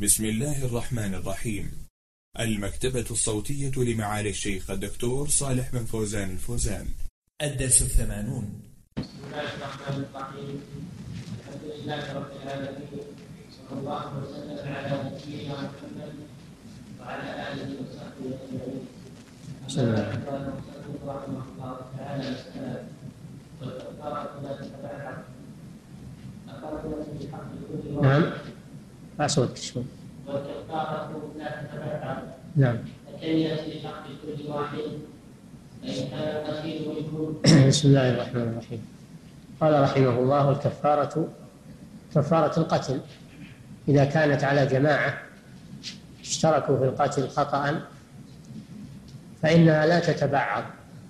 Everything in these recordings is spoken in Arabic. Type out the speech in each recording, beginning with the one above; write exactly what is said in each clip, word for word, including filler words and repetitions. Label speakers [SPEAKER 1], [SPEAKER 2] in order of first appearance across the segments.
[SPEAKER 1] بسم الله الرحمن الرحيم. المكتبة الصوتية لمعالي الشيخ الدكتور صالح بن فوزان الفوزان. الدرس الثمانون.
[SPEAKER 2] بسم الله الرحمن الرحيم. الحمد لله رب العالمين، صلى الله وسلم على نبينا محمد وعلى آله وصحبه أجمعين. أما بعد فالمصنف رحمه الله تعالى مسألة والكفارة لا تتبعها. أقرت في حق كل واحد.
[SPEAKER 3] نعم. أصوتك شوي.
[SPEAKER 2] والكفارة لا تتبعها.
[SPEAKER 3] نعم.
[SPEAKER 2] فكيف في حق كل واحد فإن كان الأخير منكم.
[SPEAKER 3] بسم الله الرحمن الرحيم. قال رحمه الله: الكفارة كفارة القتل إذا كانت على جماعة اشتركوا في القتل خطأ فإنها لا تتبعض،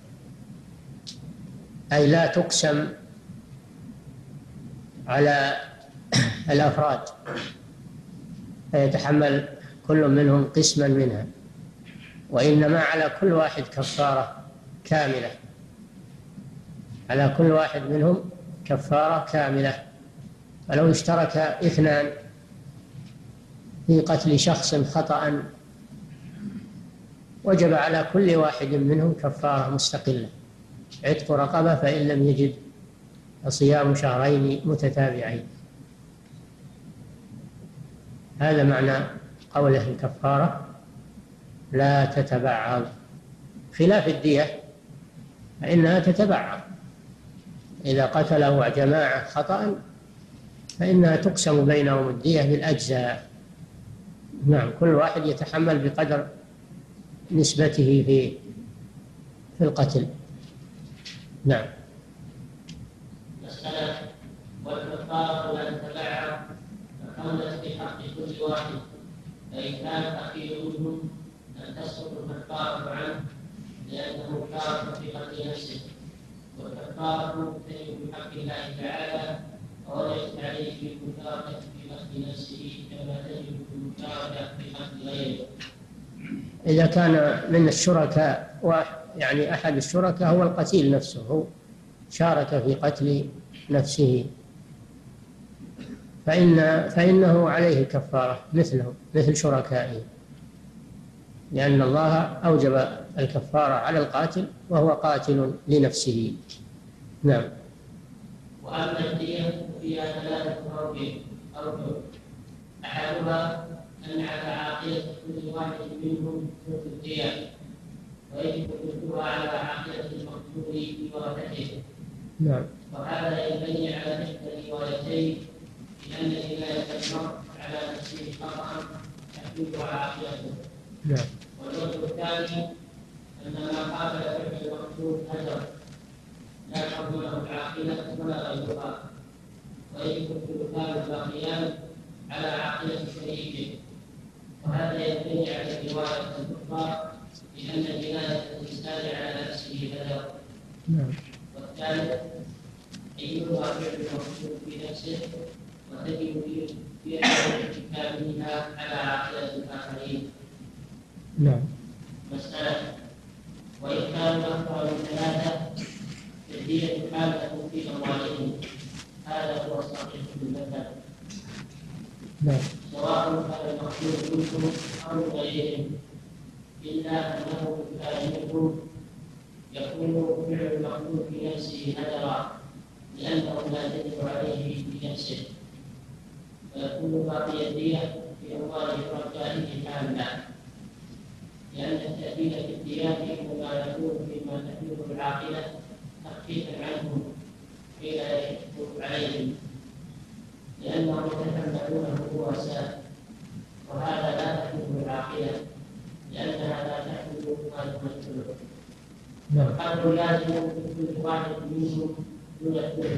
[SPEAKER 3] أي لا تقسم على الأفراد فيتحمل كل منهم قسما منها، وإنما على كل واحد كفارة كاملة، على كل واحد منهم كفارة كاملة. فلو اشترك اثنان في قتل شخص خطأ وجب على كل واحد منهم كفارة مستقلة، عتق رقبة فإن لم يجد فصيام شهرين متتابعين. هذا معنى قوله الكفارة لا تتبعض، خلاف الدية فإنها تتبعض. إذا قتله جماعة خطأ فإنها تقسم بينهم الدية بالأجزاء. نعم، كل واحد يتحمل بقدر نسبته في في القتل. نعم.
[SPEAKER 2] مسألة والكفارة لا تتبعض فقولت في حق كل واحد فإن كان أخيه منهم أن تسقط الكفارة عنه لأنه كافر في قتل نفسه، والكفارة تجب بحق الله تعالى وليست عليه في المشاركة في قتل نفسه كما تجب في المشاركة في قتل غيره.
[SPEAKER 3] إذا كان من الشركاء واحد، يعني أحد الشركاء هو القتيل نفسه، هو شارك في قتل نفسه فإن فإنه عليه كفارة مثله مثل شركائه، لأن الله أوجب الكفارة على القاتل وهو قاتل لنفسه. نعم.
[SPEAKER 2] وأما الدية فيها ثلاثة أوجه. أحدها أن على عاقلة كل واحد منهم ثلث الدية، ويجب ثلثها على عاقلة المقتول بورثته.
[SPEAKER 3] نعم.
[SPEAKER 2] وهذا ينبني على إحدى الروايتين لأن جناية المرء على نفسه خطأ تحملها عاقلته.
[SPEAKER 3] نعم.
[SPEAKER 2] والوجه الثاني أن ما قابل فعل المقتول هجر لا تحمله العاقلة ولا غيرها، ويجب الثلثان الباقيان على عاقلة شريكه. وهذا ينبني على الرواية الأخرى لأن جناية الإنسان على نفسه هجر.
[SPEAKER 3] نعم.
[SPEAKER 2] والثالث أيها فعل المقتول في نفسه وتجب في ارتكابها على عاقلة الآخرين.
[SPEAKER 3] نعم.
[SPEAKER 2] مسألة وإن كانوا أكثر من ثلاثة فالدية حالة في أموالهم، هذا هو الصحيح في المذهب.
[SPEAKER 3] نعم.
[SPEAKER 2] سواء كان المقتول منكم أو غيرهم، إلا أنه كان منكم يكون فعل المقتول في نفسه هدرا لأنه لا تجب عليه في نفسه، ويكون باقي الدية في أموال شركائه حالا، لأن التأديب في الديات إنما يكون فيما تحمله العاقلة تخفيفا عنهم حين يشق عليهم، لأنهم يتحملونه رؤساء، وهذا لا تحمله العاقلة لأنها لا تحمل ما تمثله. والقدر لازم لكل واحد منهم دون الثلث.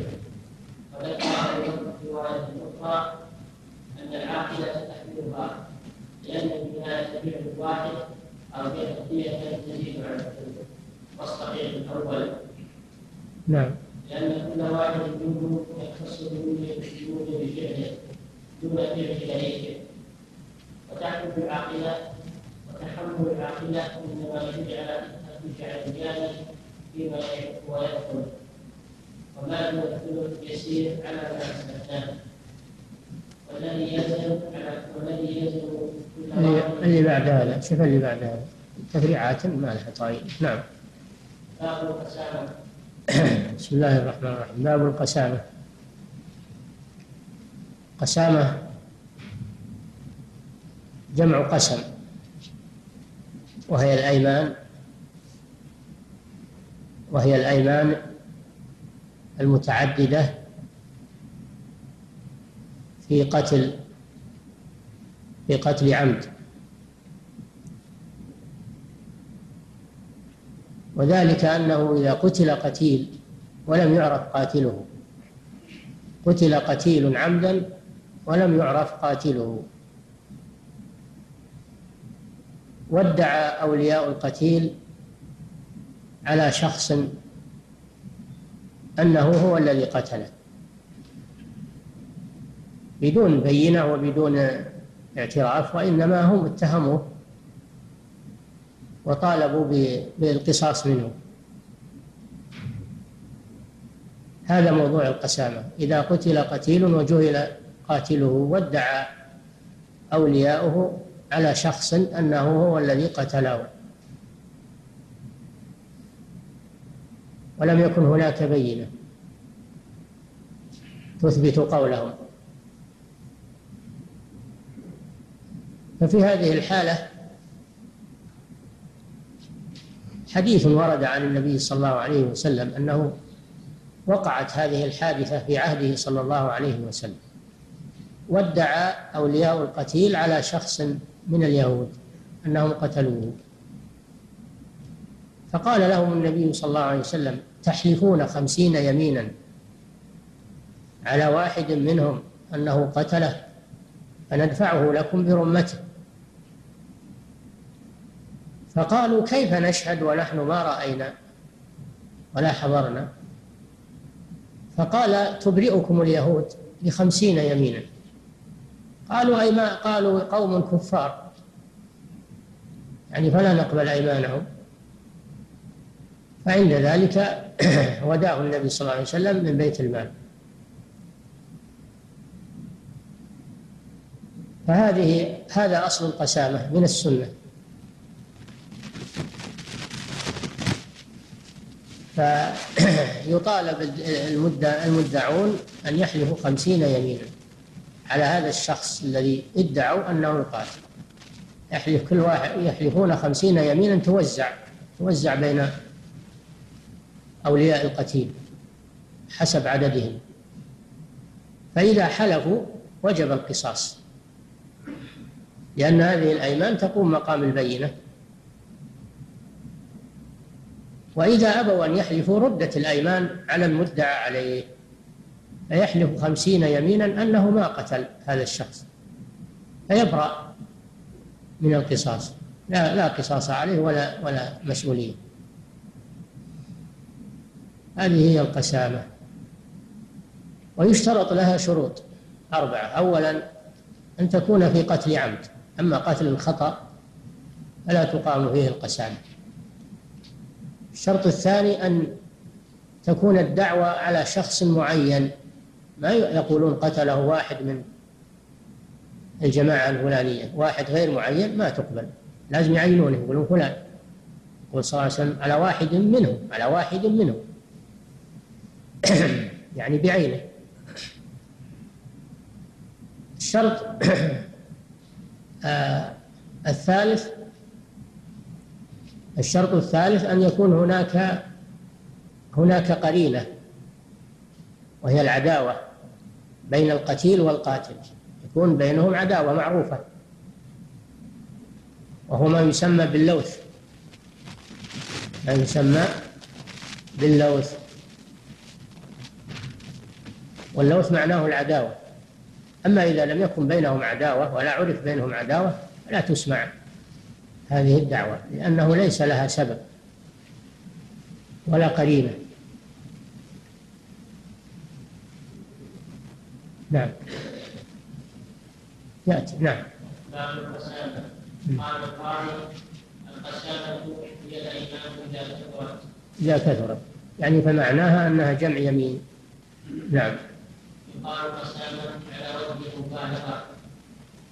[SPEAKER 2] وذكر في رواية أخرى أن العاقلة تحملها لأن بناية فعل الواحد أو فعل الدية تزيد على الثلث، والصحيح الأول.
[SPEAKER 3] نعم.
[SPEAKER 2] لأن كل واحد منهم يختص بوجود فعله دون فعل شريكه، وتحمل العاقلة وتحمل العاقلة إنما يجب على الجانب فيما يحب ويدخل، وما دون الثلث يسير على ما استثناه. والذي يلزم والذي يلزم
[SPEAKER 3] اللي بعد هذا، شوف اللي بعد هذا تفريعات ما لها طريق. نعم.
[SPEAKER 2] باب القسامة.
[SPEAKER 3] بسم الله الرحمن الرحيم. باب القسامة. قسامة جمع قسم، وهي الأيمان وهي الأيمان المتعددة في قتل في قتل عمد، وذلك أنه إذا قتل قتيل ولم يعرف قاتله، قتل قتيل عمدا ولم يعرف قاتله، وادعى أولياء القتيل على شخص أنه هو الذي قتله بدون بينة وبدون اعتراف، وإنما هم اتهموه وطالبوا بالقصاص منه. هذا موضوع القسامة. إذا قتل قتيل وجهل قاتله وادعى أولياؤه على شخص أنه هو الذي قتله ولم يكن هناك بينة تثبت قولهم، ففي هذه الحالة حديث ورد عن النبي صلى الله عليه وسلم أنه وقعت هذه الحادثة في عهده صلى الله عليه وسلم، وادعى أولياء القتيل على شخص من اليهود أنهم قتلوه، فقال لهم النبي صلى الله عليه وسلم: تحلفون خمسين يمينا على واحد منهم أنه قتله فندفعه لكم برمته. فقالوا: كيف نشهد ونحن ما رأينا ولا حضرنا؟ فقال: تبرئكم اليهود بخمسين يمينا. قالوا: أي ما قالوا قوم كفار، يعني فلا نقبل أيمانهم. فعند ذلك وداه النبي صلى الله عليه وسلم من بيت المال. فهذه هذا أصل القسامة من السنة. فيطالب المدعون أن يحلفوا خمسين يمينا على هذا الشخص الذي ادعوا أنه القاتل. يحلف كل واحد يحلفون خمسين يمينا توزع توزع بين أولياء القتيل حسب عددهم، فإذا حلفوا وجب القصاص، لأن هذه الأيمان تقوم مقام البينة. وإذا أبوا أن يحلفوا ردت الأيمان على المدعى عليه، فيحلف خمسين يمينا أنه ما قتل هذا الشخص فيبرأ من القصاص، لا, لا قصاص عليه ولا, ولا مسؤولية. هذه هي القسامة. ويشترط لها شروط أربعة: أولا أن تكون في قتل عمد، أما قتل الخطأ فلا تقام فيه القسامة. الشرط الثاني أن تكون الدعوة على شخص معين، ما يقولون قتله واحد من الجماعة الفلانية، واحد غير معين ما تقبل، لازم يعينونه، يقولون فلان، يقول صلى الله عليه وسلم: على واحد منهم، على واحد منهم يعني بعينه. الشرط آه الثالث الشرط الثالث أن يكون هناك هناك قرينة، وهي العداوة بين القتيل والقاتل، يكون بينهم عداوة معروفة، وهو ما يسمى باللوث، ما يسمى باللوث واللوث معناه العداوة. أما إذا لم يكن بينهم عداوة ولا عرف بينهم عداوة لا تسمع هذه الدعوة، لأنه ليس لها سبب ولا قرينة. نعم. يأتي. نعم.
[SPEAKER 2] باب القسامة. قال القاضي: القسامة هي الأيمان إذا كثرت.
[SPEAKER 3] إذا كثرت يعني فمعناها أنها جمع يمين. نعم.
[SPEAKER 2] يقال القسامة على وجه المبالغة،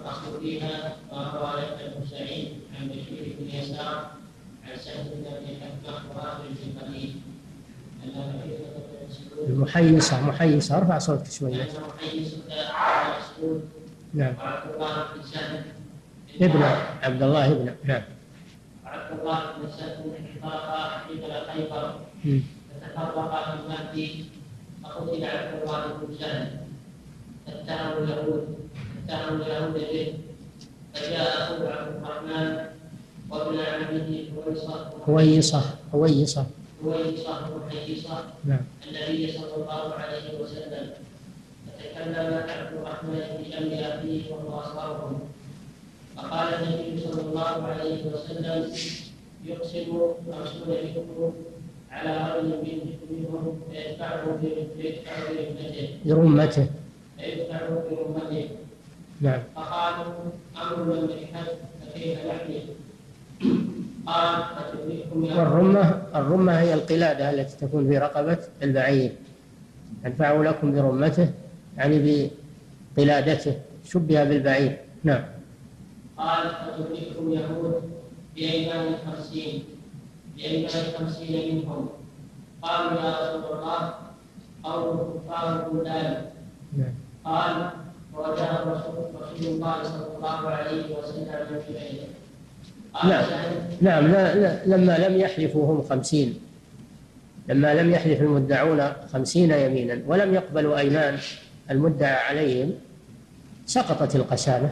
[SPEAKER 2] الأصل فيها ما روى يحيى بن سعيد عن بشير بن يسار عن سعد بن أبي حكمة وآخر في قليل أن حديثة بن مسعود
[SPEAKER 3] المحيصة محيصة ارفع صوتك شوية.
[SPEAKER 2] أن محيصة بن مسعود
[SPEAKER 3] نعم.
[SPEAKER 2] وعبد الله بن سهل
[SPEAKER 3] ابن عبد الله ابن نعم.
[SPEAKER 2] وعبد الله بن سهل انطلقا قبل خيبر
[SPEAKER 3] مم.
[SPEAKER 2] فتفرقا في المهدي فقتل عبد الله بن سهل فاتهموا اليهود اتهموا اليهود به فجاء اخوه عبد الرحمن وابن عمه هويصه
[SPEAKER 3] هويصة هويصة
[SPEAKER 2] هويصه وحيصه
[SPEAKER 3] نعم.
[SPEAKER 2] النبي صلى الله عليه وسلم فتكلم عبد الرحمن في امر اخيه وهو اصغرهم فقال النبي صلى الله عليه وسلم يقسم خمسون منكم على رجل منهم فيدفعه برمته
[SPEAKER 3] برمته
[SPEAKER 2] فيدفعه برمته
[SPEAKER 3] نعم.
[SPEAKER 2] فقالوا امر من بالحج فكيف نحمل؟ قال فتدرككم يا
[SPEAKER 3] والرمة الرمة هي القلادة التي تكون في رقبة البعير. يدفع لكم برمته يعني بقلادته شبه بالبعير. نعم.
[SPEAKER 2] قال فتدرككم يهود بأيمان خمسين بأيمان خمسين منهم قالوا يا رسول الله قول كفار بلدان
[SPEAKER 3] نعم.
[SPEAKER 2] قال وجاء رسول رسول الله صلى الله عليه وسلم في بيته
[SPEAKER 3] نعم. نعم. لا لا لما لم يحلفوا هم خمسين لما لم يحلف المدعون خمسين يمينا ولم يقبلوا أيمان المدعى عليهم سقطت القسامة.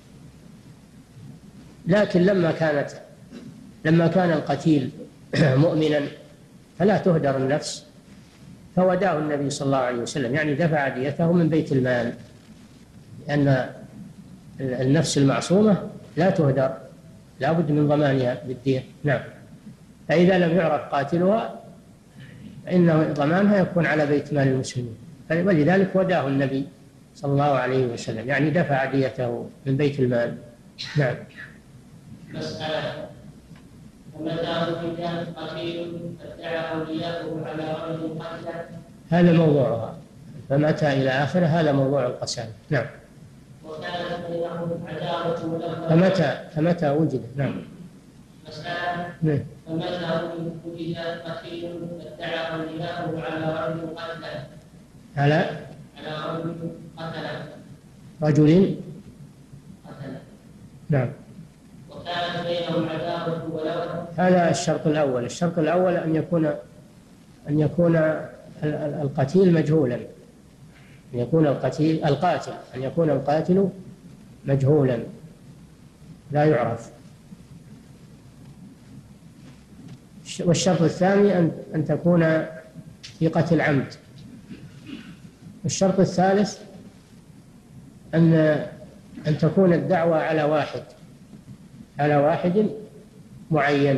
[SPEAKER 3] لكن لما كانت لما كان القتيل مؤمنا فلا تهدر النفس فوداه النبي صلى الله عليه وسلم يعني دفع ديته من بيت المال لأن النفس المعصومة لا تهدر لا بد من ضمانها بالدية. نعم. فإذا لم يعرف قاتلها فإن ضمانها يكون على بيت مال المسلمين ولذلك وداه النبي صلى الله عليه وسلم يعني دفع ديته من بيت المال. نعم.
[SPEAKER 2] مسألة ومتى وجد قتيل فادعى أولياءه على رجل قتله
[SPEAKER 3] هذا موضوعها فمتى إلى آخره هذا موضوع القسامة. نعم.
[SPEAKER 2] وكانت بينهم عداوة لهم
[SPEAKER 3] فمتى فمتى وجد. نعم.
[SPEAKER 2] مسألة
[SPEAKER 3] نعم.
[SPEAKER 2] فمتى وجد قتيل فادعى أولياءه على رجل قتله
[SPEAKER 3] على
[SPEAKER 2] على رجل قتله
[SPEAKER 3] رجل.
[SPEAKER 2] قتله
[SPEAKER 3] نعم.
[SPEAKER 2] وكانت بينهم عداوة ولو
[SPEAKER 3] هذا الشرط الأول. الشرط الأول أن يكون أن يكون القتيل مجهولا أن يكون القتيل القاتل أن يكون القاتل مجهولا لا يعرف. والشرط الثاني أن أن تكون في قتل عمد. والشرط الثالث أن أن تكون الدعوة على واحد على واحد معين.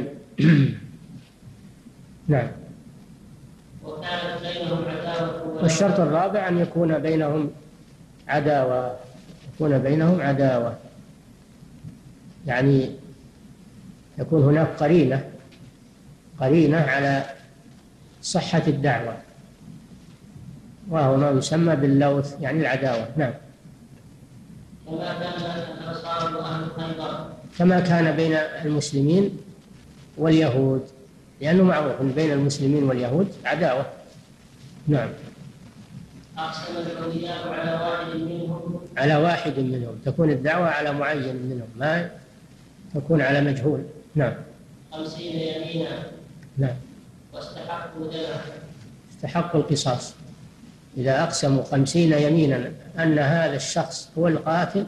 [SPEAKER 3] نعم.
[SPEAKER 2] وكانت بينهم عداوة
[SPEAKER 3] والشرط الرابع أن يكون بينهم عداوة يكون بينهم عداوة يعني يكون هناك قرينة قرينة على صحة الدعوة وهو ما يسمى باللوث يعني العداوة. نعم.
[SPEAKER 2] وما كان الأنصار وأهل خيبر
[SPEAKER 3] كما كان بين المسلمين واليهود لأنه معروف بين المسلمين واليهود عداوة. نعم.
[SPEAKER 2] أقسم الأولياء على واحد منهم
[SPEAKER 3] على واحد منهم تكون الدعوة على معين منهم ما تكون على مجهول. نعم.
[SPEAKER 2] خمسين يمينا
[SPEAKER 3] نعم.
[SPEAKER 2] واستحقوا دمه
[SPEAKER 3] استحقوا القصاص. إذا أقسموا خمسين يمينا أن هذا الشخص هو القاتل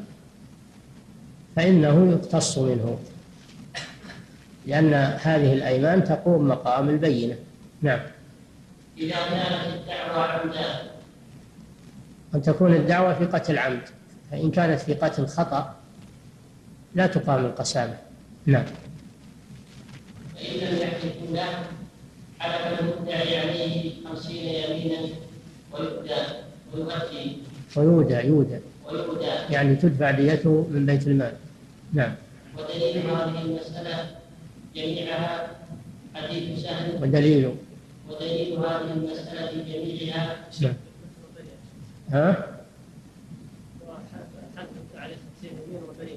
[SPEAKER 3] فإنه يقتص منه لأن هذه الأيمان تقوم مقام البينة. نعم.
[SPEAKER 2] إذا كانت الدعوة عمدا
[SPEAKER 3] أن تكون الدعوة في قتل عمد فإن كانت في قتل خطأ لا تقام القسامة. نعم.
[SPEAKER 2] فإن لم يحلفوا له حلف المدعي عليه خمسين يمينا ويؤدى ويؤدي
[SPEAKER 3] ويودى يودى
[SPEAKER 2] ويؤدى
[SPEAKER 3] يعني تدفع ديته من بيت المال. نعم.
[SPEAKER 2] ودليل هذه المسألة جميعها حديث سهل
[SPEAKER 3] ودليل
[SPEAKER 2] ودليل هذه المسألة جميعها
[SPEAKER 3] نعم. ها؟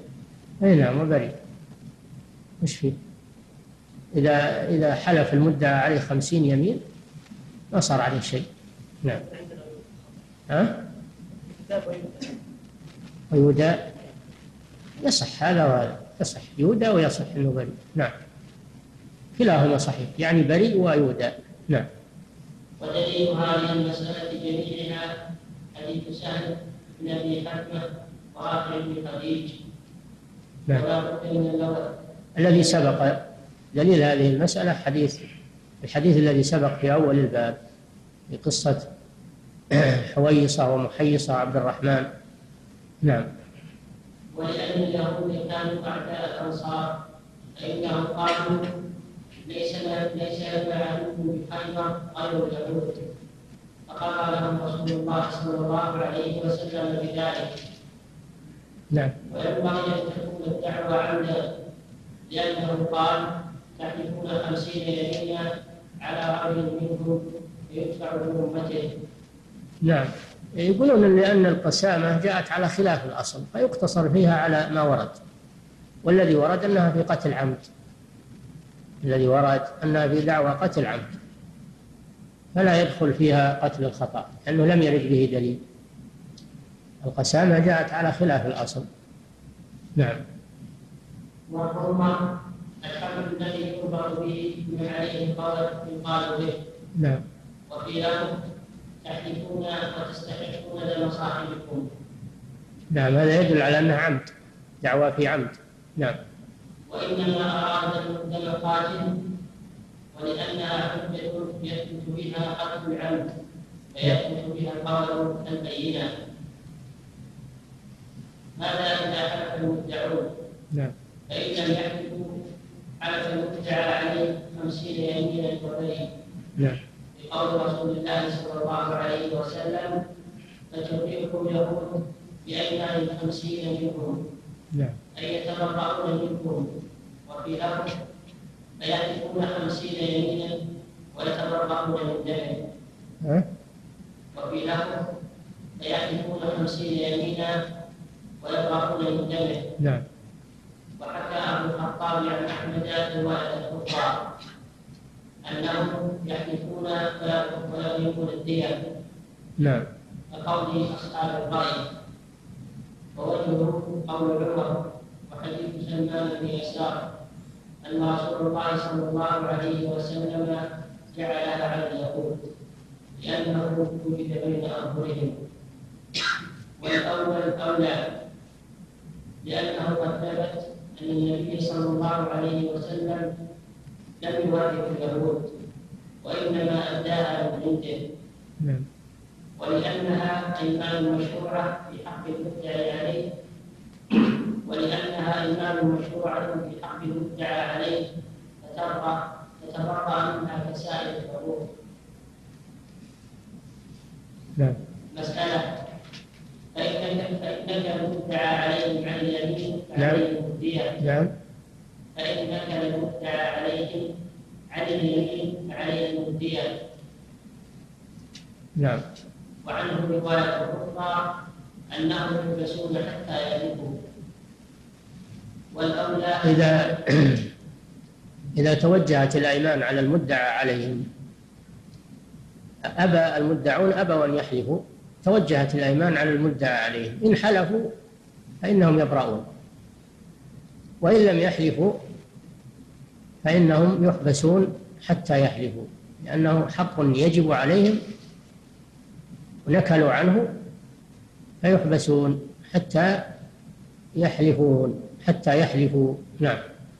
[SPEAKER 3] أي نعم وبريء. وش فيه؟ إذا إذا حلف المدعى عليه خمسين يمين ما صار عليه شيء. نعم. ها؟ ويودى يصح هذا وهذا، يصح يودى ويصح انه بريء. نعم كلاهما صحيح، يعني بريء ويودى. نعم.
[SPEAKER 2] ودليل هذه المسألة جميعها حديث سهل بن أبي حكمة ورافع بن خديج.
[SPEAKER 3] نعم. الذي سبق دليل هذه المسألة حديث الحديث الذي سبق في أول الباب في قصة حويصة ومحيصة عبد الرحمن. نعم.
[SPEAKER 2] ولأن اليهود كانوا أعداء الأنصار فإنهم قالوا ليس ليس معلوم بخيبر غير اليهود، فقال لهم رسول الله صلى الله عليه وسلم بذلك.
[SPEAKER 3] نعم.
[SPEAKER 2] وينبغي أن تكون الدعوة عمدا، لأنه قال تحلفون خمسين يمينا على رجل منكم فيدفع بأمته.
[SPEAKER 3] نعم. يقولون لأن القسامة جاءت على خلاف الأصل فيقتصر فيها على ما ورد، والذي ورد أنها في قتل عمد، الذي ورد أنها في دعوى قتل عمد، فلا يدخل فيها قتل الخطأ لأنه لم يرد به دليل. القسامة جاءت على خلاف الأصل. نعم.
[SPEAKER 2] وحرمة الحمل الذي يخبر به من عليه قال يقال به.
[SPEAKER 3] نعم.
[SPEAKER 2] وقيل تحلفون وتستحقون دم صاحبكم.
[SPEAKER 3] نعم هذا يدل على أنها عمد، دعوى في عمد. نعم.
[SPEAKER 2] وإنما أراد دم قاتل ولأنها حجة يثبت بها قتل العمد فيثبت بها القول البينة. ماذا إذا حلف المدعون؟
[SPEAKER 3] نعم.
[SPEAKER 2] فإن لم يحلفوا حلف المدعى عليه خمسين يمينا وبريء.
[SPEAKER 3] نعم.
[SPEAKER 2] بقول رسول الله صلى الله عليه وسلم فتبرئكم اليهود بأيمان خمسين منهم.
[SPEAKER 3] نعم.
[SPEAKER 2] أي يتبرؤون منكم. وفي لفظ فيحلفون خمسين يمينا ويتبرؤون من دمه. وفي لفظ فيحلفون خمسين يمينا ويبرؤون من دمه.
[SPEAKER 3] نعم.
[SPEAKER 2] وحكى أبو الخطاب عن أحمد رواية أخرى أنهم يحلفون ولا يملكون الدية.
[SPEAKER 3] نعم.
[SPEAKER 2] كقول أصحاب الرأي. ووجهه قول عمر وحديث سلمان بن يسار أن رسول الله صلى الله عليه وسلم جعلها على اليهود لأنه وجد بين أظهرهم. والأول أولى لأنه قد ثبت أن النبي صلى الله عليه وسلم لم يوافق اليهود وإنما أداها من عنده.
[SPEAKER 3] نعم.
[SPEAKER 2] ولأنها أيمان مشروعة في حق المدعى عليه ولأنها أيمان مشروعة في حق المدعى عليه فتبرأ تتبرأ منها كسائر الحقوق.
[SPEAKER 3] نعم.
[SPEAKER 2] مسألة فإنك فإنك المدعى عليهم عن اليمين فعليهم الدية.
[SPEAKER 3] نعم.
[SPEAKER 2] فإنك المدعى عليهم عن اليمين فعليهم الدية.
[SPEAKER 3] نعم.
[SPEAKER 2] وعنه رواية أخرى أنهم يلبسون حتى يهلكوا. والأولى
[SPEAKER 3] إذا إذا توجهت الأيمان على المدعى عليهم أبى المدعون أبوا أن يحلفوا، توجهت الأيمان على المدعى عليهم، إن حلفوا فإنهم يبرؤون، وإن لم يحلفوا فإنهم يحبسون حتى يحلفوا، لأنه حق يجب عليهم ونكلوا عنه فيحبسون حتى يحلفون حتى يحلفوا. نعم.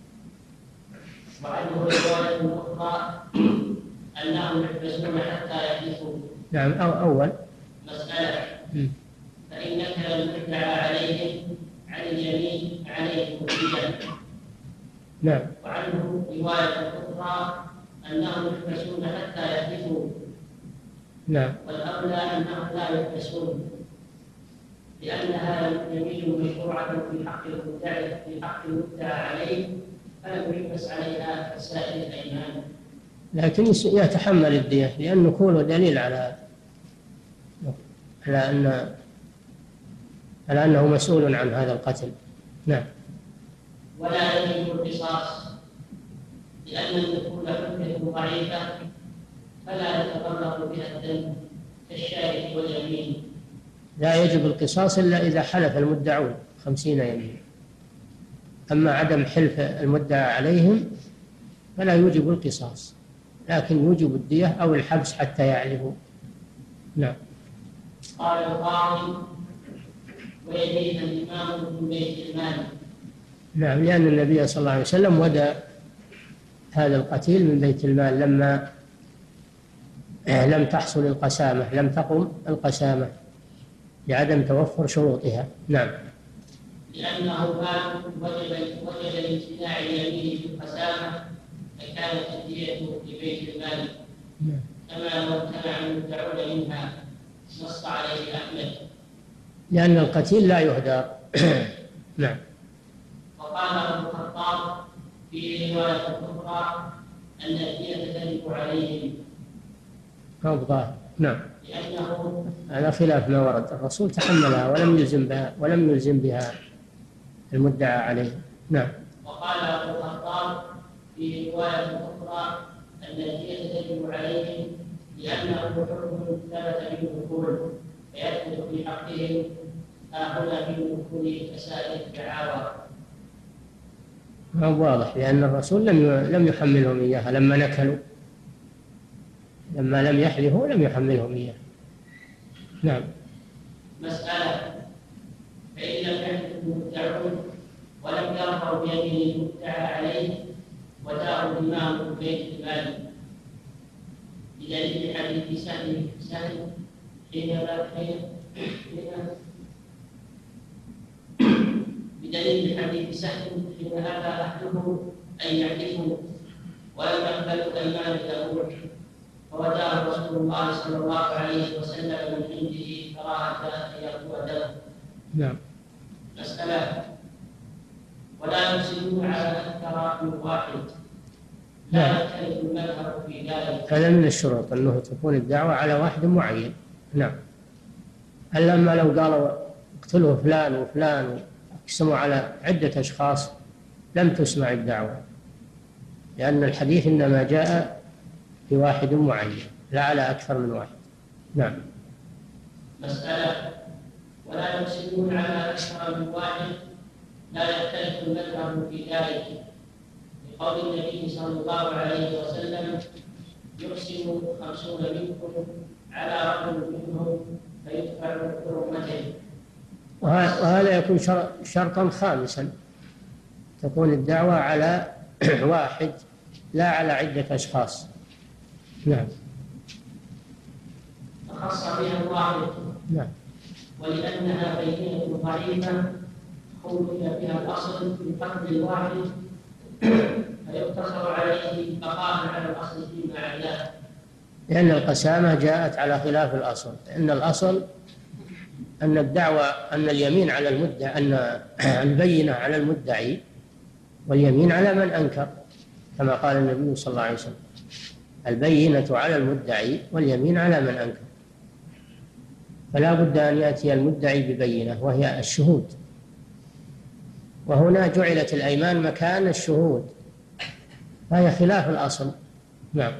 [SPEAKER 2] وعنه رواية أخرى أنهم يحبسون حتى يحلفوا.
[SPEAKER 3] نعم. أو أول
[SPEAKER 2] مسألة
[SPEAKER 3] م.
[SPEAKER 2] فإنك المدعى عليهم عن اليمين عليهم الدية.
[SPEAKER 3] نعم.
[SPEAKER 2] وعنه رواية أخرى أنهم يحبسون حتى يحلفوا.
[SPEAKER 3] نعم.
[SPEAKER 2] والأولى أنهم لا يحبسون لأنها يمين مشروعة في حق المدعي في حق المدعى عليه فلم يحبس عليها كسائر الأيمان.
[SPEAKER 3] لكن يتحمل الدية لأن نقوله دليل على على أن على أنه مسؤول عن هذا القتل. نعم.
[SPEAKER 2] ولا يجب القصاص، لأن النقول حجة ضعيفة فلا يتطرق بها الدم كالشارك واليمين.
[SPEAKER 3] لا يجب القصاص إلا إذا حلف المدعون خمسين يمين، أما عدم حلف المدعى عليهم فلا يوجب القصاص، لكن يوجب الدية أو الحبس حتى يعلموا. نعم.
[SPEAKER 2] قال القاضي: ويديها الإمام من بيت المال.
[SPEAKER 3] نعم، لأن النبي صلى الله عليه وسلم ودى هذا القتيل من بيت المال لما لم تحصل القسامة، لم تقم القسامة لعدم توفر شروطها. نعم.
[SPEAKER 2] لأنه قال وجب وجب الامتناع اليمين في القسامة فكانت الدية لبيت المال.
[SPEAKER 3] نعم.
[SPEAKER 2] كما لو امتنع المدعون منها، نص عليه أحمد.
[SPEAKER 3] لأن القتيل لا يهدر. نعم.
[SPEAKER 2] وقال ابو الخطاب في رواية أخرى أن الدية تجب عليهم.
[SPEAKER 3] الظاهر. نعم.
[SPEAKER 2] لأنه
[SPEAKER 3] على خلاف ما ورد، الرسول تحملها ولم يلزم بها ولم يلزم بها المدعى عليه. نعم.
[SPEAKER 2] وقال ابو الخطاب في رواية أخرى أن الدية تجب عليهم لأنه حكم ثبت بالدخول فيثبت في حقهم هنا في دخول كسائر الدعاوى.
[SPEAKER 3] ما هو واضح، لأن الرسول لم لم يحملهم إياها لما نكلوا، لما لم يحلفوا لم يحملهم إياها. نعم.
[SPEAKER 2] مسألة: فإن لم يحلف المدعون ولم يرفعوا بيده المدعى عليه وداعوا الإمام من بيت المال بدليل حديث سهل سهل حين بدليل حديث سهل حين أبى أهله أن يحلفوا ولم يقبلوا أيمان داود فوداه رسول الله صلى الله عليه وسلم من عنده كراهة أن يقوى دمه.
[SPEAKER 3] نعم.
[SPEAKER 2] مسألة: ولا يفسدون على أكثر من واحد لا يختلف المذهب في ذلك.
[SPEAKER 3] هذا من الشروط أنه تكون الدعوة على واحد معين. نعم. ألا ما لو قالوا اقتلوا فلان وفلان واقسموا على عدة أشخاص لم تسمع الدعوة، لأن الحديث إنما جاء في واحد معين لا على أكثر من واحد. نعم.
[SPEAKER 2] مسألة: ولا يفسدون على أكثر من واحد لا يختلف المذهب في ذلك، لقول النبي صلى الله عليه وسلم: يقسم خمسون منكم على رجل منهم فيدفع حرمته.
[SPEAKER 3] وهذا يكون شرطا خامسا، تكون الدعوة على واحد لا على عدة أشخاص. نعم.
[SPEAKER 2] فخص بها الواحد.
[SPEAKER 3] نعم.
[SPEAKER 2] ولأنها بينة ضعيفة خولف بها الأصل في فقد الواحد فيقتصر عليه بقاء على الأصل فيما عداه.
[SPEAKER 3] لأن القسامة جاءت على خلاف الأصل، لأن الأصل أن الدعوة أن اليمين على المدعي، أن البينة على المدعي واليمين على من أنكر، كما قال النبي صلى الله عليه وسلم: البينة على المدعي واليمين على من أنكر. فلا بد أن يأتي المدعي ببينة وهي الشهود، وهنا جعلت الأيمان مكان الشهود فهي خلاف الأصل. نعم.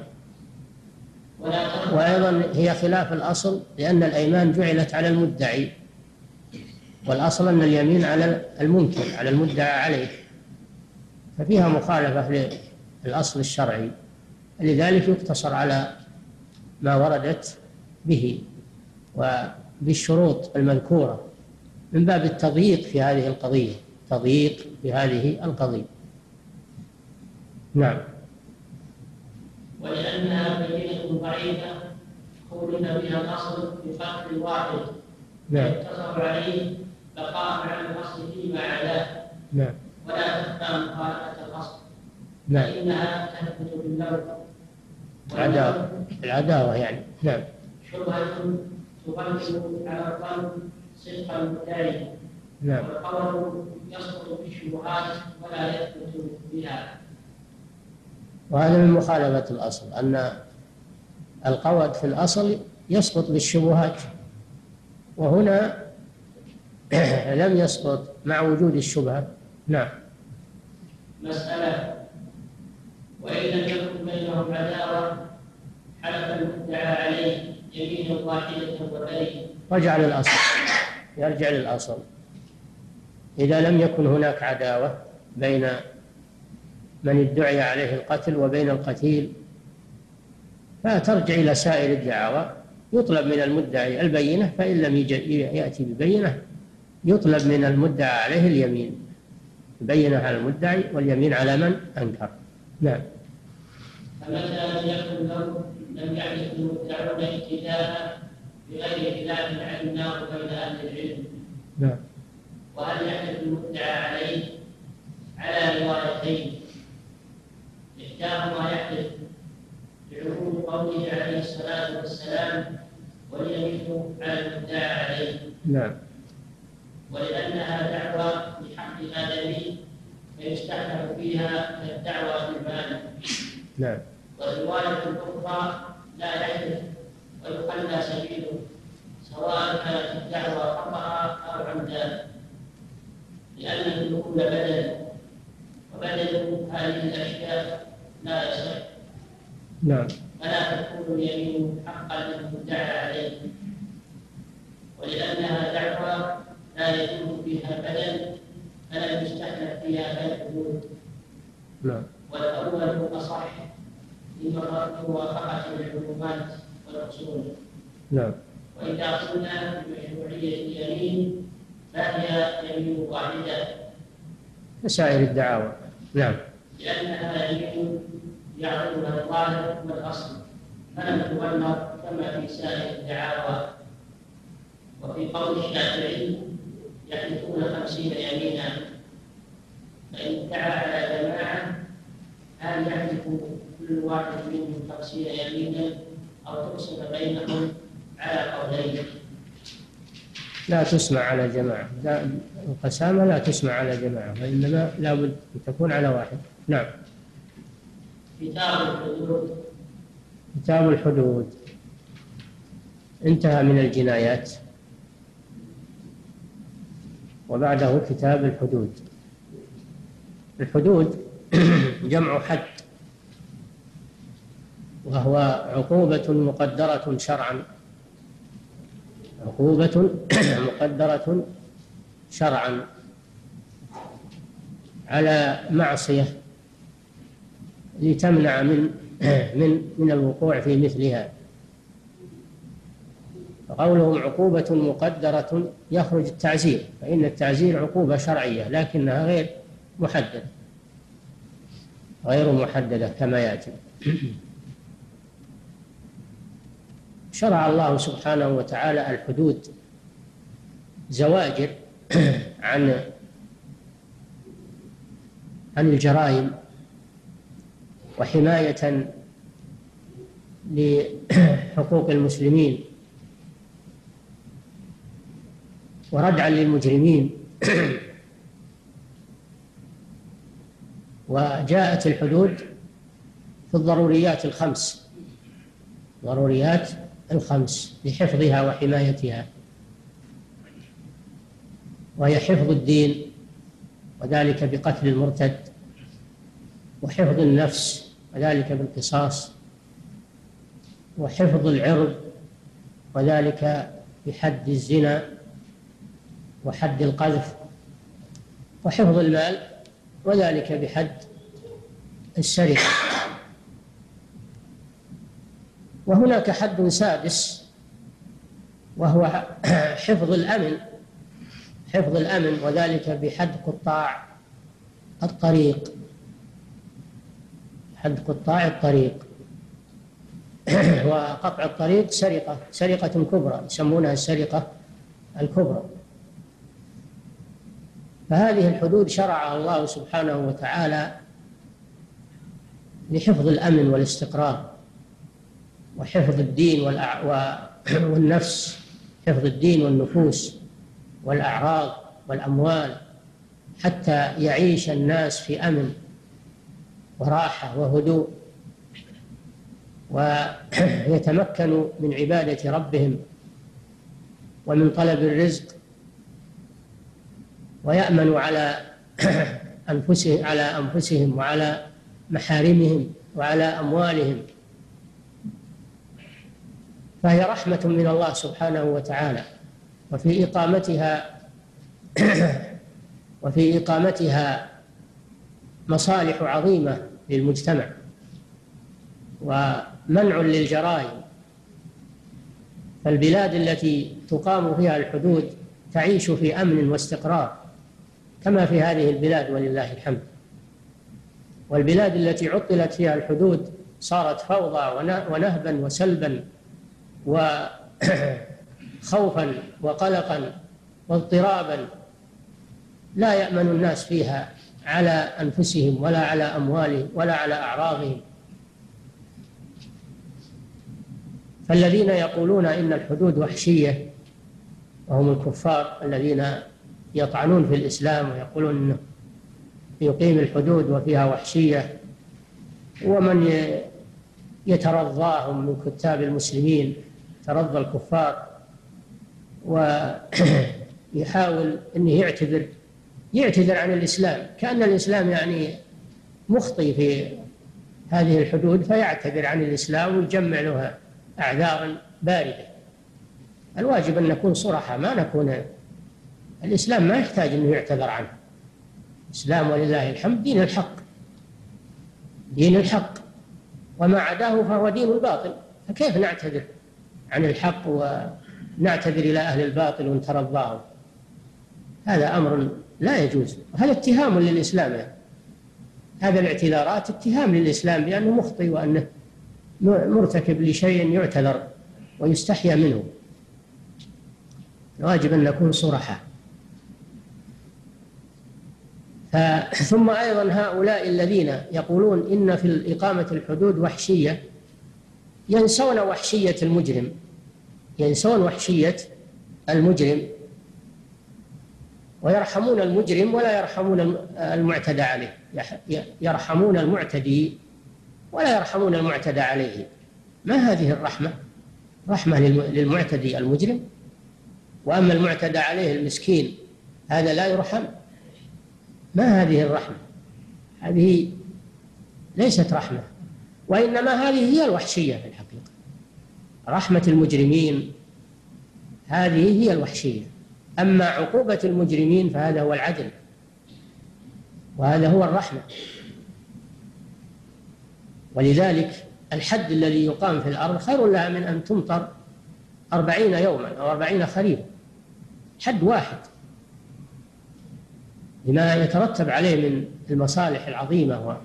[SPEAKER 3] وأيضا هي خلاف الأصل لأن الأيمان جعلت على المدعي، والأصل أن اليمين على المنكر على المدعى عليه، ففيها مخالفة للأصل الشرعي، لذلك يقتصر على ما وردت به وبالشروط المذكورة من باب التضييق في هذه القضية، تضييق في هذه القضية. نعم.
[SPEAKER 2] ولأنها بينة ضعيفة خولف بها الأصل في فقد الواحد يقتصر عليه بقاء على الأصل فيما عداه.
[SPEAKER 3] نعم.
[SPEAKER 2] ولا تخفى مخالفة الأصل.
[SPEAKER 3] نعم.
[SPEAKER 2] فإنها تثبت باللفظ
[SPEAKER 3] العداوة العداوة يعني. نعم.
[SPEAKER 2] شبهة تغلب على القلب صدق المدعي.
[SPEAKER 3] نعم.
[SPEAKER 2] والقول يسقط بالشبهات ولا يثبت بها.
[SPEAKER 3] وهذا من مخالفة الأصل، أن القول في الأصل يسقط بالشبهات، وهنا لم يسقط مع وجود الشبهة. نعم.
[SPEAKER 2] مسألة. وإن لم يكن بينهم عداوة حلف المدعى عليه يمينا واحدة وبريء.
[SPEAKER 3] رجع للأصل، يرجع للأصل. إذا لم يكن هناك عداوة بين من ادعي عليه القتل وبين القتيل فترجع إلى سائر الدعاوى. يطلب من المدعي البينة، فإن لم يأتي ببينة يطلب من المدعى عليه اليمين، بينة على المدعي واليمين على من أنكر. نعم.
[SPEAKER 2] فمتى لم يكن له لم يحدث المدعون ابتداء بغير خلاف علمناه بين أهل العلم.
[SPEAKER 3] نعم.
[SPEAKER 2] وهل يحدث المدعى عليه على روايتين؟ إحداهما يحدث بعموم قوله عليه الصلاة والسلام واليمين على المدعى عليه.
[SPEAKER 3] نعم.
[SPEAKER 2] ولأنها دعوة بحق آدمي فيستحكم فيها كالدعوة بالمال.
[SPEAKER 3] نعم.
[SPEAKER 2] والرواية الأخرى لا يحدث ويخلى سبيله سواء كانت الدعوة خطأ أو عمدا، لأن الدخول بدل، وبدل هذه الأشياء لا يصح.
[SPEAKER 3] نعم.
[SPEAKER 2] فلا تكون اليمين حقا للمدعى عليه، ولأنها دعوة لا يجوز فيها بدل فلم يستحلف فيها كالحدود.
[SPEAKER 3] نعم.
[SPEAKER 2] والأول أصح لموافقة العلومات والأصول.
[SPEAKER 3] نعم.
[SPEAKER 2] وإذا قلنا بمشروعية اليمين فهي يمين واحدة
[SPEAKER 3] كسائر الدعاوى. نعم.
[SPEAKER 2] لأنها يمين يعظمها الظاهر والأصل فلم تغلق كما في سائر الدعاوى. وفي قول الشافعي يحلفون خمسين يمينا، فإن ادعى على جماعة هل يحلف كل واحد منهم خمسين يمينا أو تقسم بينهم على قولين؟
[SPEAKER 3] لا تسمع على جماعة، القسامة لا تسمع على جماعة، وإنما لا بد أن تكون على واحد. نعم.
[SPEAKER 2] كتاب الحدود.
[SPEAKER 3] كتاب الحدود انتهى من الجنايات، وبعده كتاب الحدود. الحدود جمع حد، وهو عقوبة مقدرة شرعا، عقوبة مقدرة شرعا على معصية لتمنع من من من الوقوع في مثلها. فقولهم عقوبة مقدرة يخرج التعزير، فإن التعزير عقوبة شرعية لكنها غير محددة، غير محددة كما يأتي. شرع الله سبحانه وتعالى الحدود زواجر عن عن الجرائم، وحماية لحقوق المسلمين، وردعا للمجرمين. وجاءت الحدود في الضروريات الخمس، ضروريات الخمس لحفظها وحمايتها، وهي حفظ الدين وذلك بقتل المرتد، وحفظ النفس وذلك بالقصاص، وحفظ العرض وذلك بحد الزنا وحد القذف، وحفظ المال وذلك بحد السرقة. وهناك حد سادس وهو حفظ الأمن، حفظ الأمن وذلك بحد قطاع الطريق، حد قطاع الطريق. وقطع الطريق سرقة، سرقة كبرى يسمونها السرقة الكبرى. فهذه الحدود شرعها الله سبحانه وتعالى لحفظ الأمن والاستقرار، وحفظ الدين والنفس، حفظ الدين والنفوس والأعراض والأموال، حتى يعيش الناس في أمن وراحة وهدوء، ويتمكنوا من عبادة ربهم ومن طلب الرزق، ويأمنوا على أنفسهم على أنفسهم وعلى محارمهم وعلى أموالهم، فهي رحمة من الله سبحانه وتعالى. وفي إقامتها وفي إقامتها مصالح عظيمة للمجتمع ومنع للجرائم. فالبلاد التي تقام فيها الحدود تعيش في أمن واستقرار كما في هذه البلاد ولله الحمد. والبلاد التي عطلت فيها الحدود صارت فوضى ونهبا وسلبا وخوفا وقلقا واضطرابا، لا يأمن الناس فيها على أنفسهم ولا على أموالهم ولا على أعراضهم. فالذين يقولون إن الحدود وحشية وهم الكفار الذين يطعنون في الإسلام ويقولون إنه يقيم الحدود وفيها وحشية، ومن يترضاهم من كتاب المسلمين ترضى الكفار ويحاول أنه يعتذر يعتذر عن الإسلام، كأن الإسلام يعني مخطي في هذه الحدود، فيعتذر عن الإسلام ويجمع له أعذارا باردة. الواجب أن نكون صرحة، ما نكون الإسلام ما يحتاج أنه يعتذر عنه. الإسلام ولله الحمد دين الحق، دين الحق، وما عداه فهو دين الباطل. فكيف نعتذر عن الحق ونعتذر إلى أهل الباطل ونترضاهم؟ هذا أمر لا يجوز، وهذا اتهام للإسلام يعني. هذا الاعتذارات اتهام للإسلام بأنه مخطئ وأنه مرتكب لشيء يعتذر ويستحيا منه. الواجب أن نكون صرحاء. ثم أيضا هؤلاء الذين يقولون إن في إقامة الحدود وحشية ينسون وحشية المجرم، ينسون وحشية المجرم ويرحمون المجرم ولا يرحمون المعتدى عليه، يرحمون المعتدي ولا يرحمون المعتدى عليه. ما هذه الرحمة؟ رحمة للمعتدي المجرم، وأما المعتدى عليه المسكين هذا لا يرحم. ما هذه الرحمة؟ هذه ليست رحمة، وإنما هذه هي الوحشية في الحقيقة. رحمة المجرمين هذه هي الوحشية، أما عقوبة المجرمين فهذا هو العدل وهذا هو الرحمة. ولذلك الحد الذي يقام في الأرض خير لها من أن تمطر أربعين يوما أو أربعين خريفا، حد واحد لما يترتب عليه من المصالح العظيمة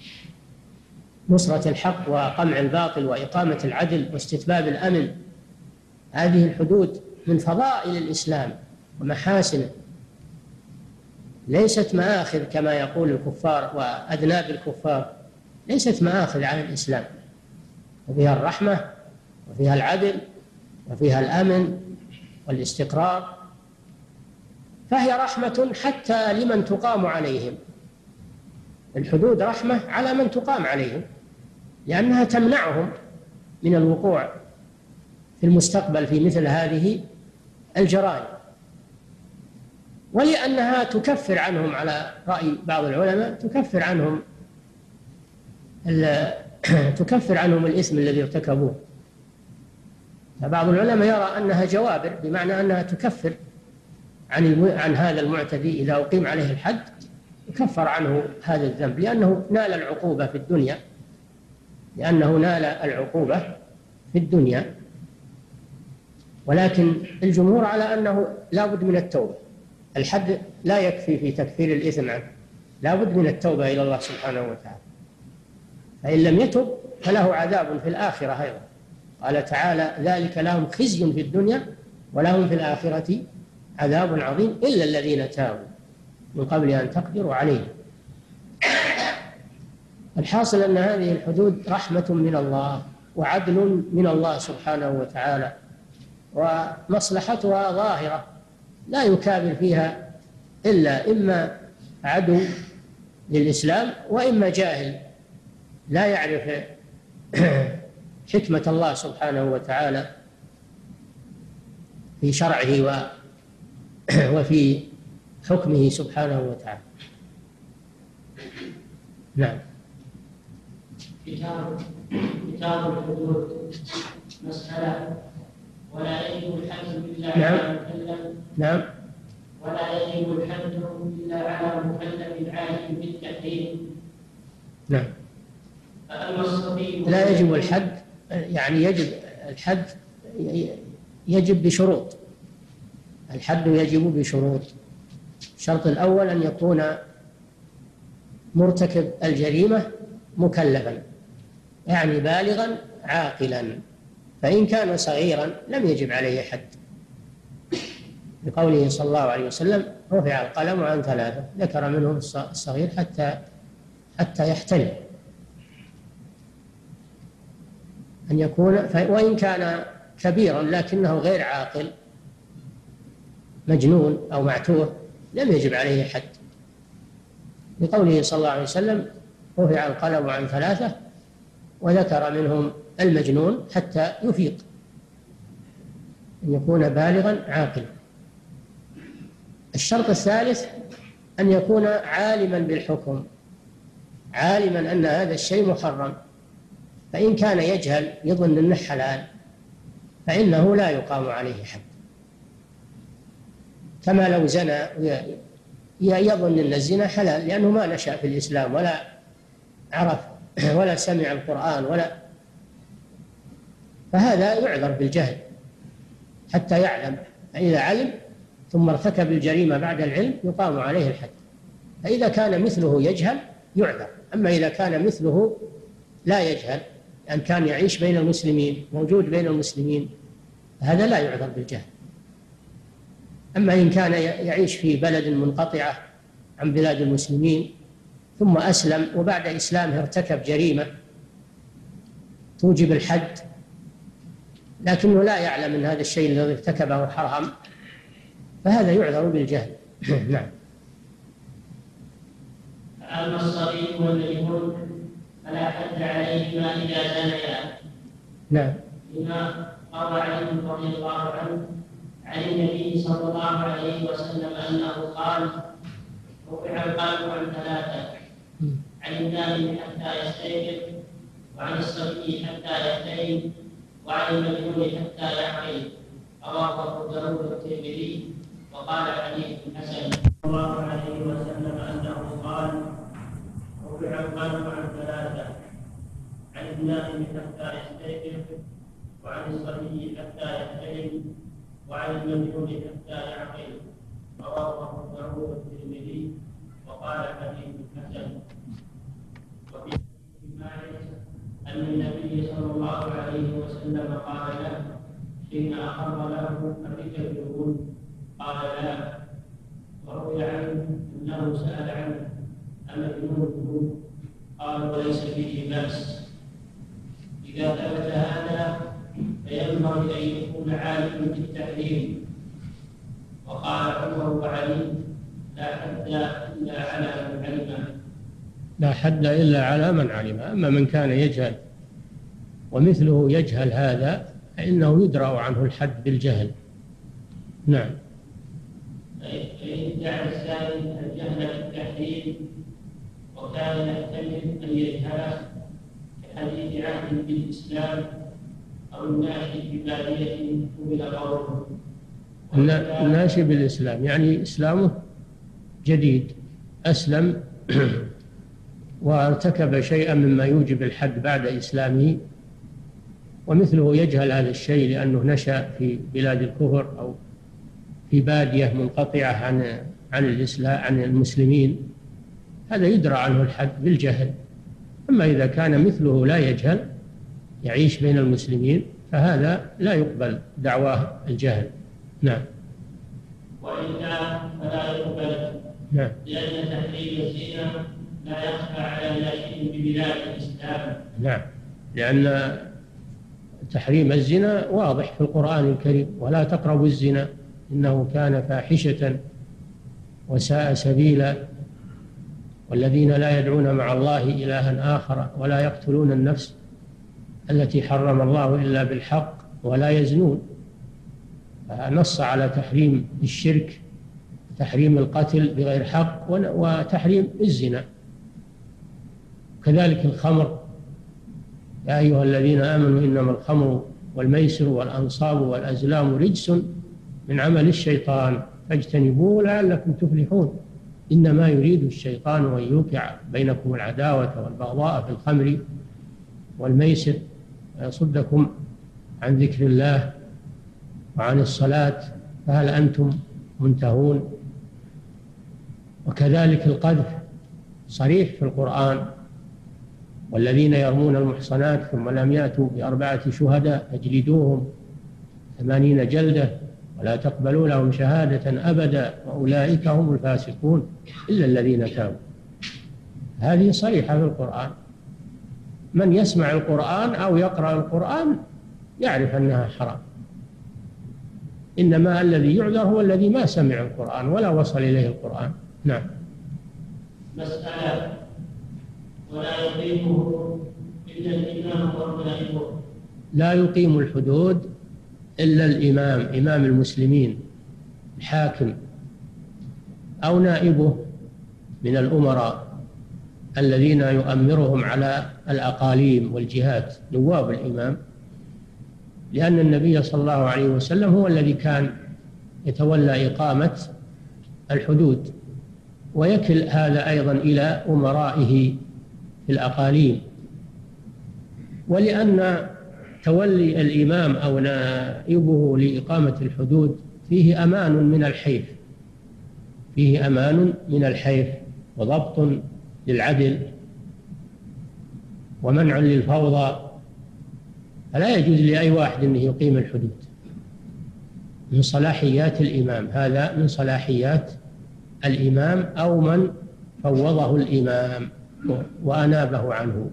[SPEAKER 3] ونصرة الحق وقمع الباطل وإقامة العدل واستتباب الأمن. هذه الحدود من فضائل الإسلام ومحاسنه، ليست مآخذ كما يقول الكفار وأذناب الكفار، ليست مآخذ على الإسلام، وفيها الرحمة وفيها العدل وفيها الأمن والاستقرار. فهي رحمة حتى لمن تقام عليهم. الحدود رحمة على من تقام عليهم، لأنها تمنعهم من الوقوع في المستقبل في مثل هذه الجرائم، ولأنها تكفر عنهم على رأي بعض العلماء تكفر عنهم تكفر عنهم الإثم الذي ارتكبوه. فبعض العلماء يرى أنها جوابر، بمعنى أنها تكفر عن عن هذا المعتدي إذا أقيم عليه الحد يكفر عنه هذا الذنب، لأنه نال العقوبة في الدنيا لأنه نال العقوبة في الدنيا. ولكن الجمهور على أنه لا بد من التوبة، الحد لا يكفي في تكفير الإثم عنه، لا بد من التوبة إلى الله سبحانه وتعالى. فإن لم يتب فله عذاب في الآخرة أيضا. قال تعالى: ذلك لهم خزي في الدنيا ولهم في الآخرة عذاب عظيم إلا الذين تابوا من قبل أن تقدروا عليه. الحاصل أن هذه الحدود رحمة من الله وعدل من الله سبحانه وتعالى، ومصلحتها ظاهرة لا يكابر فيها إلا إما عدو للإسلام وإما جاهل لا يعرف حكمة الله سبحانه وتعالى في شرعه وفي حكمه سبحانه وتعالى. نعم.
[SPEAKER 2] كتاب كتاب الحدود مسألة. ولا يجب الحد إلا
[SPEAKER 3] نعم.
[SPEAKER 2] على مكلف.
[SPEAKER 3] نعم.
[SPEAKER 2] ولا يجب الحد إلا على مكلف عالم بالتحريم.
[SPEAKER 3] نعم.
[SPEAKER 2] فأما الصبي
[SPEAKER 3] لا يجب الحد، يعني يجب الحد يجب بشروط. الحد يجب بشروط. الشرط الأول أن يكون مرتكب الجريمة مكلفا، يعني بالغا عاقلا، فإن كان صغيرا لم يجب عليه حد، بقوله صلى الله عليه وسلم رفع القلم عن ثلاثة، ذكر منهم الصغير حتى حتى يحتلم. أن يكون، وإن كان كبيرا لكنه غير عاقل، مجنون أو معتوه، لم يجب عليه حد، بقوله صلى الله عليه وسلم رفع القلم عن ثلاثة، وذكر منهم المجنون حتى يفيق، أن يكون بالغا عاقلا. الشرط الثالث أن يكون عالما بالحكم، عالما أن هذا الشيء محرم، فإن كان يجهل يظن أنه حلال فإنه لا يقام عليه حد، كما لو زنى يظن أن الزنا حلال لأنه ما نشأ في الإسلام ولا عرف ولا سمع القرآن ولا، فهذا يعذر بالجهل حتى يعلم، فإذا علم ثم ارتكب الجريمة بعد العلم يقام عليه الحد. فإذا كان مثله يجهل يعذر، أما إذا كان مثله لا يجهل، أن كان يعيش بين المسلمين، موجود بين المسلمين، هذا لا يعذر بالجهل. أما إن كان يعيش في بلد منقطعة عن بلاد المسلمين ثم أسلم وبعد إسلامه ارتكب جريمة توجب الحد، لكنه لا يعلم أن هذا الشيء الذي ارتكبه حرام، فهذا يعذر بالجهل. نعم.
[SPEAKER 2] أما الصغير والمجنون فلا حد عليهما إذا زنيا.
[SPEAKER 3] نعم.
[SPEAKER 2] لما روى علي رضي الله عنه عن النبي صلى الله عليه وسلم أنه قال رفع القلم عن ثلاثة: عن النائم حتى يستيقظ، وعن الصبي حتى يحتلم، وعن المجنون حتى يعقل. رواه أبو داود والترمذي وقال حديث حسن. صلى الله عليه وسلم أنه قال رفع القلم عن ثلاثة: عن النائم حتى يستيقظ، وعن الصبي حتى يحتلم، وعن المجنون حتى يعقل. رواه أبو داود والترمذي وقال حديث حسن. وفي مالك أن النبي صلى الله عليه وسلم قال له حين أقر له: أتكبرون؟ قال لا. وروي عنه أنه سأل عنه: أمجنون؟ قال وليس فيه بأس. إذا ثبت هذا فينبغي أن يكون عالما بالتحريم. وقال عمر وعلي: لا حد إلا على من علم.
[SPEAKER 3] لا حد إلا على من علم. أما من كان يجهل ومثله يجهل هذا فإنه يدرأ عنه الحد بالجهل. نعم.
[SPEAKER 2] فإن ادعى السائل الجهل بالتحريم وكان يحتمل أن يجهله كحديث عهد بالإسلام أو الناشئ ببادية قبل قوله.
[SPEAKER 3] الناشئ بالإسلام يعني إسلامه جديد، أسلم وارتكب شيئا مما يوجب الحد بعد إسلامه، ومثله يجهل هذا الشيء لأنه نشأ في بلاد الكفر أو في بادية منقطعة عن عن الإسلام عن المسلمين، هذا يدرى عنه الحد بالجهل. أما إذا كان مثله لا يجهل يعيش بين المسلمين فهذا لا يقبل دعواه الجهل. نعم.
[SPEAKER 2] وإلا فلا يقبل.
[SPEAKER 3] نعم.
[SPEAKER 2] لأن تحريم الزنا لا يخفى على ناشئ ببلاد الإسلام.
[SPEAKER 3] نعم. لأن تحريم الزنا واضح في القرآن الكريم: ولا تقربوا الزنا إنه كان فاحشة وساء سبيلا، والذين لا يدعون مع الله إلها آخر ولا يقتلون النفس التي حرم الله إلا بالحق ولا يزنون. نص على تحريم الشرك، تحريم القتل بغير حق، وتحريم الزنا. كذلك الخمر، يا أيها الذين آمنوا إنما الخمر والميسر والأنصاب والأزلام رجس من عمل الشيطان فاجتنبوه لعلكم تفلحون. إنما يريد الشيطان أن يوقع بينكم العداوة والبغضاء في الخمر والميسر ويصدكم عن ذكر الله وعن الصلاة، فهل أنتم منتهون؟ وكذلك القذف صريح في القرآن: والذين يرمون المحصنات ثم لم يأتوا بأربعة شهداء فاجلدوهم ثمانين جلدة ولا تقبلوا لهم شهادة أبدا وأولئك هم الفاسقون إلا الذين تابوا. هذه صريحة في القرآن. من يسمع القرآن أو يقرأ القرآن يعرف أنها حرام، إنما الذي يعذر هو الذي ما سمع القرآن ولا وصل إليه القرآن. نعم.
[SPEAKER 2] مسألة: ولا يقيمه إلا الإمام والنائب.
[SPEAKER 3] لا يقيم الحدود إلا الإمام، إمام المسلمين، الحاكم أو نائبه من الأمراء الذين يؤمرهم على الأقاليم والجهات، نواب الإمام، لأن النبي صلى الله عليه وسلم هو الذي كان يتولى إقامة الحدود، ويكل هذا أيضا إلى أمرائه في الأقاليم. ولأن تولي الإمام أو نائبه لإقامة الحدود فيه أمان من الحيف، فيه أمان من الحيف وضبط للعدل ومنع للفوضى، فلا يجوز لأي واحد أنه يقيم الحدود. من صلاحيات الإمام، هذا من صلاحيات الإمام أو من فوضه الإمام وأنابه عنه.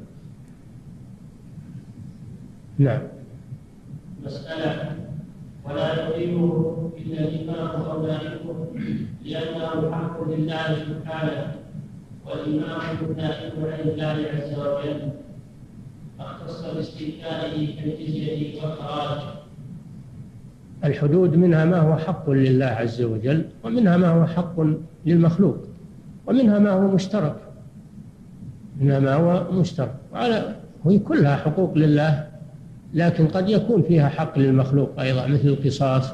[SPEAKER 3] نعم.
[SPEAKER 2] مسألة: ولا يقيمه إلا الإمام أو نائبه لأنه حق لله سبحانه، والإمام نائب عن الله عز وجل، فاختص باستيفائه كالجزية والخراج.
[SPEAKER 3] الحدود منها ما هو حق لله عز وجل، ومنها ما هو حق للمخلوق، ومنها ما هو مشترك، منها ما هو مشترك، وعلى وهي كلها حقوق لله، لكن قد يكون فيها حق للمخلوق أيضا، مثل القصاص،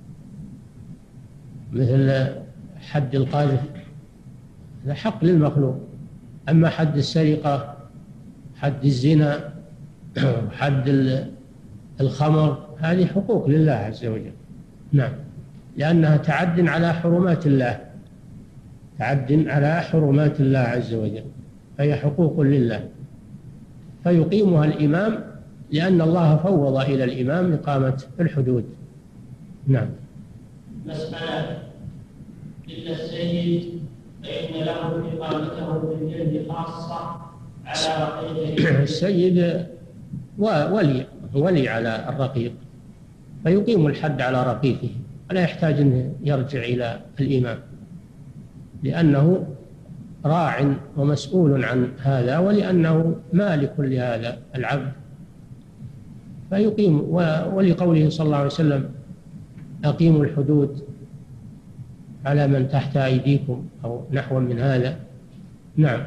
[SPEAKER 3] مثل حد القذف، هذا حق للمخلوق. أما حد السرقة، حد الزنا، حد الخمر، هذه حقوق لله عز وجل. نعم، لأنها تعد على حرمات الله، تعد على حرمات الله عز وجل، فهي حقوق لله، فيقيمها الإمام لأن الله فوض إلى الإمام إقامة الحدود. نعم.
[SPEAKER 2] مسألة: إلا السيد فإن له إقامته بالجلد خاصة على رقيقه.
[SPEAKER 3] السيد ولي ولي على الرقيق، فيقيم الحد على رقيقه، ولا يحتاج أن يرجع إلى الإمام، لأنه راع ومسؤول عن هذا، ولأنه مالك لهذا العبد فيقيم. ولقوله صلى الله عليه وسلم: أقيموا الحدود على من تحت أيديكم، أو نحو من هذا. نعم.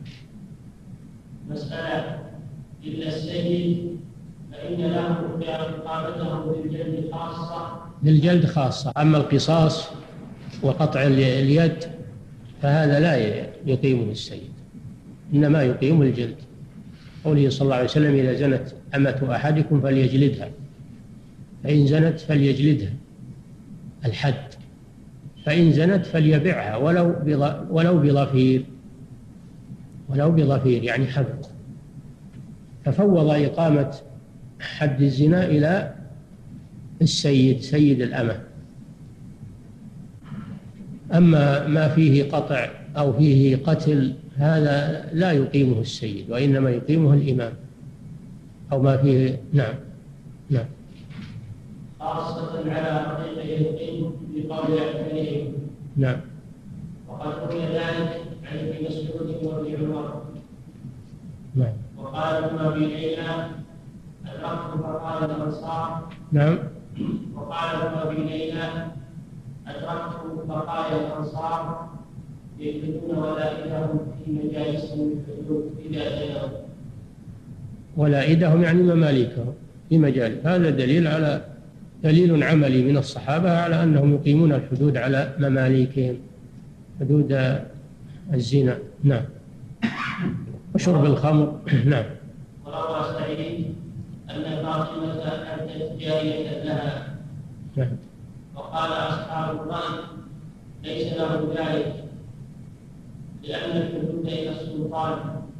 [SPEAKER 2] مسألة: إلا السيد فإن له إقامته بالجلد خاصة.
[SPEAKER 3] بالجلد خاصة، أما القصاص وقطع اليد فهذا لا يقيمه السيد، إنما يقيم الجلد. قوله صلى الله عليه وسلم: إذا زنت أمة أحدكم فليجلدها، فإن زنت فليجلدها الحد، فإن زنت فليبعها ولو ولو بظفير، ولو بظفير يعني حبل. ففوض إقامة حد الزنا إلى السيد، سيد الأمة. أما ما فيه قطع أو فيه قتل هذا لا يقيمه السيد، وإنما يقيمه الإمام، أو ما فيه. نعم. نعم.
[SPEAKER 2] خاصة على رقيقه يقيم بقول أكثرهم.
[SPEAKER 3] نعم.
[SPEAKER 2] وقد روي ذلك عن ابن مسعود وابن عمر.
[SPEAKER 3] نعم.
[SPEAKER 2] وقال ابن أبي ليلى: أدركت فقال الأنصار.
[SPEAKER 3] نعم.
[SPEAKER 2] وقال ابن أبي ليلى: أدركت بقايا الأنصار يجلدون ولائدهم في مجالسهم الحدود إذا زنوا.
[SPEAKER 3] ولائدهم يعني مماليكهم في مجال. هذا دليل على دليل عملي من الصحابة على أنهم يقيمون الحدود على مماليكهم، حدود الزنا. نعم. وشرب الخمر. نعم.
[SPEAKER 2] وروى سعيد أن فاطمة أهدت جارية لها.
[SPEAKER 3] نعم.
[SPEAKER 2] وقال أصحاب الرأي ليس له ذلك لأن الحدود إلى السلطان،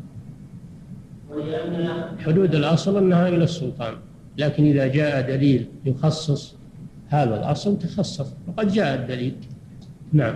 [SPEAKER 2] ولأن
[SPEAKER 3] حدود الأصل أنها إلى السلطان، لكن إذا جاء دليل يخصص هذا الأصل تخصص، وقد جاء الدليل. نعم.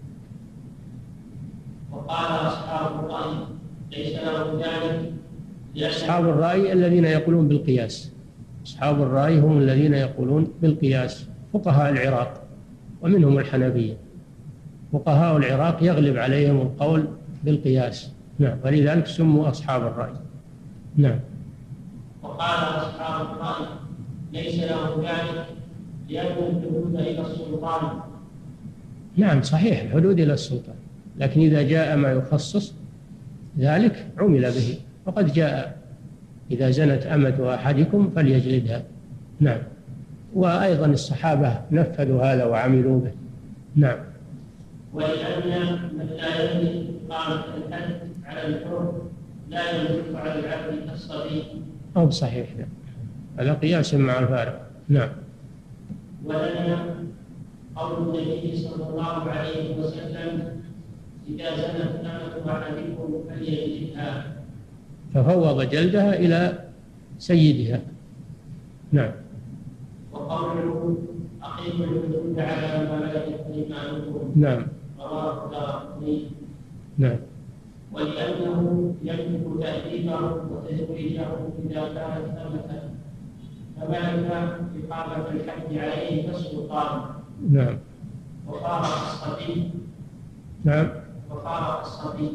[SPEAKER 2] وقال أصحاب الرأي ليس له ذلك.
[SPEAKER 3] أصحاب الرأي الذين يقولون بالقياس، أصحاب الرأي هم الذين يقولون بالقياس، فقهاء العراق ومنهم الحنفية. فقهاء العراق يغلب عليهم القول بالقياس. نعم. ولذلك سموا أصحاب الرأي. نعم.
[SPEAKER 2] وقال أصحاب الرأي ليس له ذلك لأن الحدود إلى السلطان.
[SPEAKER 3] نعم صحيح، الحدود إلى السلطان، لكن إذا جاء ما يخصص ذلك عمل به، وقد جاء إذا زنت أمة أحدكم فليجلدها. نعم. وأيضا الصحابة نفذوا هذا وعملوا به. نعم.
[SPEAKER 2] ولأن من لا يملك إقامة الحد على الحر لا يملك على العبد كالصبي.
[SPEAKER 3] أو صحيح، هذا قياس مع الفارق. نعم.
[SPEAKER 2] ولنا قول النبي صلى الله عليه وسلم إذا زنت أمة أحدكم فليجلدها،
[SPEAKER 3] ففوض جلدها إلى سيدها. نعم.
[SPEAKER 2] وقوله أقيموا الحدود على ما ملكت أيمانكم.
[SPEAKER 3] نعم.
[SPEAKER 2] رواه الدارقطني.
[SPEAKER 3] نعم.
[SPEAKER 2] ولأنه يملك تأديبه وتزويجه إذا كانت أمة، فملك إقامة الحد عليه كالسلطان.
[SPEAKER 3] نعم.
[SPEAKER 2] وفارق الصبي.
[SPEAKER 3] نعم.
[SPEAKER 2] وفارق الصبي.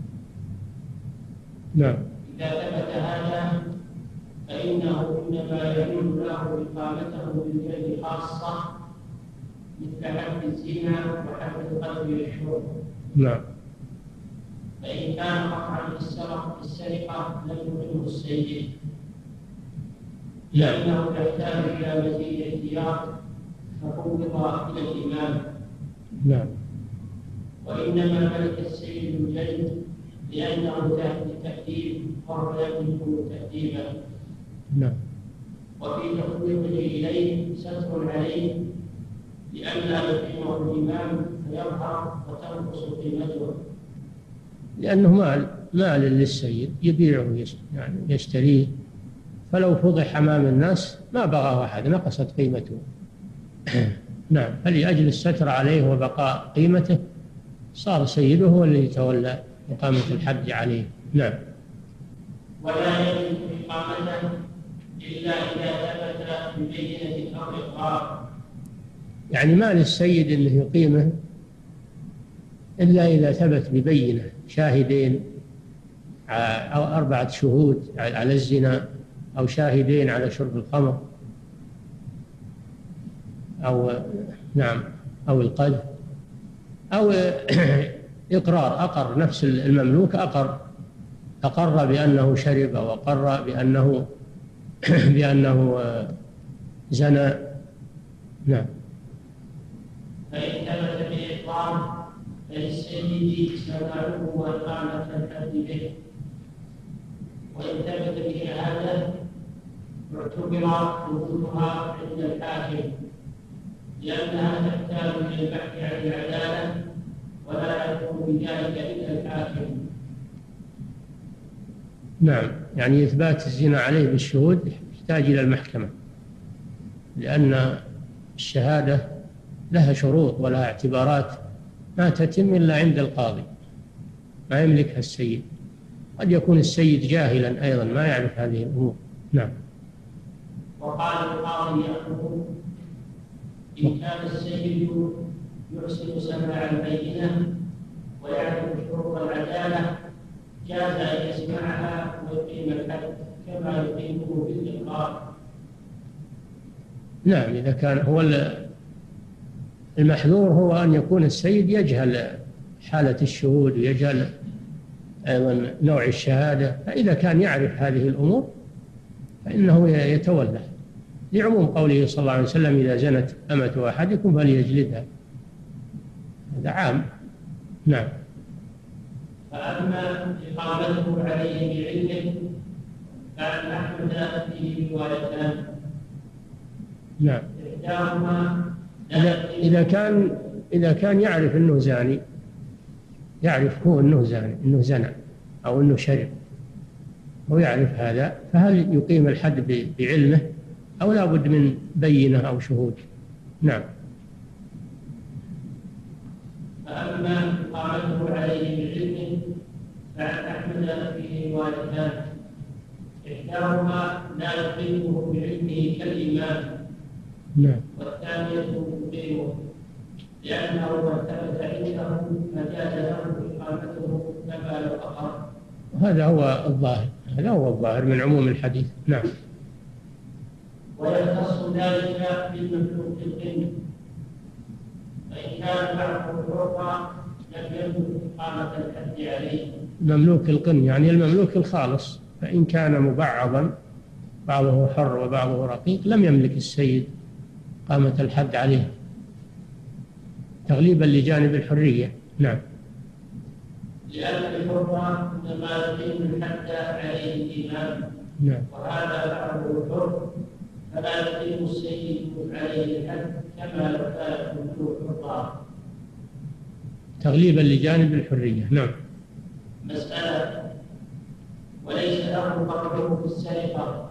[SPEAKER 3] نعم.
[SPEAKER 2] إذا ثبت هذا فإنه إنما يجوز له إقامته بالجلد خاصة مثل حد الزنا وحد القتل والشرب.
[SPEAKER 3] نعم.
[SPEAKER 2] فإن كان قطعا بالسرقة السرقة لم يقله السيد، لأنه يحتاج إلى مزيد احتياط ففوض إلى الإمام.
[SPEAKER 3] نعم.
[SPEAKER 2] وإنما ملك السيد الجلد لأنه تحت التأديب وهو يملك تأديبا.
[SPEAKER 3] نعم.
[SPEAKER 2] وفي تفويضه إليه ستر عليه لئلا يقيمه الإمام فيظهر وتنقص قيمته،
[SPEAKER 3] لأنه مال مال للسيد يبيعه يعني يشتريه، فلو فضح أمام الناس ما بغاه أحد نقصت قيمته. نعم. فلأجل الستر عليه وبقاء قيمته صار سيده هو الذي يتولى إقامة الحد عليه. نعم.
[SPEAKER 2] ولا يجوز إقامته إلا إذا ثبت ببينة أو إقرار.
[SPEAKER 3] يعني ما للسيد أنه يقيمه إلا إذا ثبت ببينة، شاهدين أو أربعة شهود على الزنا، أو شاهدين على شرب الخمر، أو نعم أو القذف، أو إقرار، أقر نفس المملوك أقر أقر بأنه شرب أو أقر بأنه بأنه زنى. نعم.
[SPEAKER 2] فإن ثبت بإقرار فللسيد سماعه وإقامة الحد به، وإن ثبت بشهادة اعتبر وجودها عند الحاكم لأنها تحتاج إلى البحث عن العدالة ولا يكون بذلك إلا الحاكم.
[SPEAKER 3] نعم. يعني إثبات الزنا عليه بالشهود يحتاج إلى المحكمة، لأن الشهادة لها شروط ولها اعتبارات ما تتم إلا عند القاضي، ما يملكها السيد. قد يكون السيد جاهلا أيضا ما يعرف هذه الأمور. نعم.
[SPEAKER 2] وقال القاضي يقول إن كان السيد يحسن سماع البينة ويعرف شروط العدالة جاز أن يسمعها ويقيم الحد كما يقيمه بالإقرار.
[SPEAKER 3] نعم. إذا كان هو المحذور هو أن يكون السيد يجهل حالة الشهود ويجهل أيضا نوع الشهادة، فإذا كان يعرف هذه الأمور فإنه يتولى، لعموم قوله صلى الله عليه وسلم: إذا زنت أمة أحدكم فليجلدها. هذا عام. نعم.
[SPEAKER 2] فأما إقامته عليه بعلمه فعن أحمد فيه روايتان.
[SPEAKER 3] نعم.
[SPEAKER 2] إحداهما
[SPEAKER 3] إذا إذا كان إذا كان يعرف أنه زاني، يعرف هو أنه زاني، أنه زنى أو أنه شرب، هو يعرف هذا، فهل يقيم الحد بعلمه أو لا بد من بينة أو شهود؟ نعم.
[SPEAKER 2] فأما إقامته عليه بعلمه فعن أحمد فيه روايتان. إحداهما لا يقيمه بعلمه كالإمام،
[SPEAKER 3] نعم.
[SPEAKER 2] والثانية يقيمه لأنه من ثبت عنده فجاز له إقامته كما لو أقر.
[SPEAKER 3] هذا هو الظاهر، هذا هو الظاهر من عموم الحديث. نعم.
[SPEAKER 2] ويختص ذلك بالمملوك القن، فإن كان بعضه حرا لم يملك إقامة الحد عليه.
[SPEAKER 3] مملوك القن يعني المملوك الخالص، فإن كان مبعضا بعضه حر وبعضه رقيق لم يملك السيد إقامة الحد عليه، تغليبا لجانب الحرية. نعم.
[SPEAKER 2] لأن الحر إنما يقيم الحد عليه الإمام.
[SPEAKER 3] نعم.
[SPEAKER 2] وهذا بعضه حر فلا يقيم السيد عليه الحد كما لو كان المملوك حرا،
[SPEAKER 3] تغليبا لجانب الحرية. نعم.
[SPEAKER 2] مسألة: وليس له قطعه في السرقة.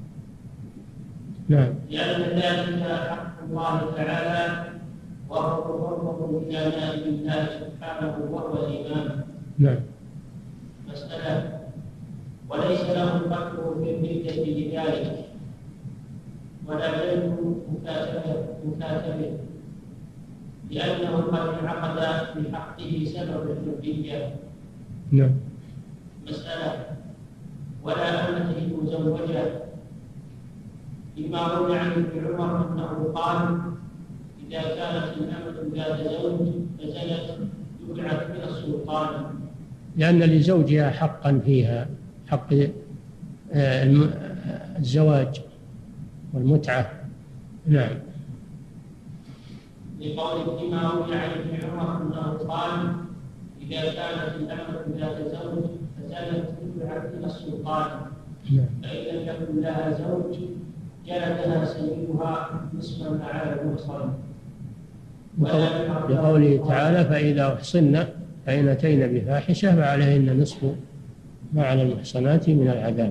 [SPEAKER 3] نعم.
[SPEAKER 2] لأن ذلك حق الله تعالى، وهو تفرق إلى نائب الله سبحانه وهو الإمام.
[SPEAKER 3] نعم.
[SPEAKER 2] مسألة: وليس له قطعه في الردة لذلك، ولا يملك مكاتبه لأنه قد انعقد في حقه سبب الحرية.
[SPEAKER 3] نعم.
[SPEAKER 2] مسألة: ولا أمته مزوجة، لما روي عن ابن عمر أنه قال: إذا كانت الأمة ذات زوج فزنت دفعت من السلطان،
[SPEAKER 3] لأن لزوجها حقا فيها، حق الزواج والمتعة. نعم.
[SPEAKER 2] لقول فيما روي عن ابن عمر أنه قال: إذا كانت الأمة ذات زوج فزنت دفعت من السلطان، فإن لم يكن لها زوج جلدها سيدها نصف ما على المحصن.
[SPEAKER 3] بقوله تعالى: فإذا أحصن فإن أتين بفاحشة فعليهن نصف ما على المحصنات من العذاب،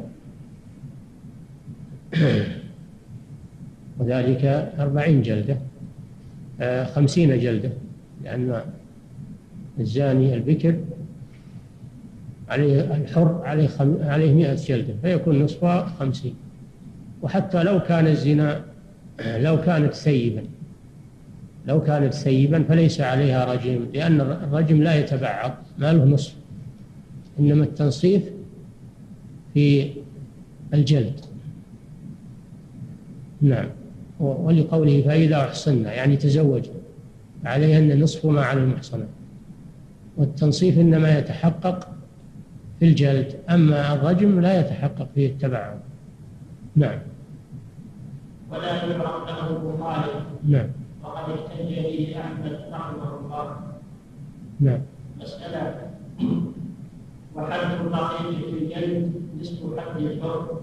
[SPEAKER 3] وذلك أربعين جلدة، آه خمسين جلدة، لأن الزاني البكر عليه الحر عليه خم... عليه مئة جلدة، فيكون نصفها خمسين. وحتى لو كان الزنا لو كانت ثيبا لو كانت ثيبا فليس عليها رجم، لأن الرجم لا يتبعض، ما له نصف، إنما التنصيف في الجلد. نعم. ولقوله فإذا أحصن يعني تزوج عليهن نصف ما على المحصنات، والتنصيف إنما يتحقق في الجلد، أما الرجم لا يتحقق فيه التبعض. نعم.
[SPEAKER 2] ولا يعرف له مخالف.
[SPEAKER 3] نعم.
[SPEAKER 2] وقد احتج به أحمد رحمه الله.
[SPEAKER 3] نعم.
[SPEAKER 2] مسألة: وحد الرقيق في الجلد نصف حد الحر،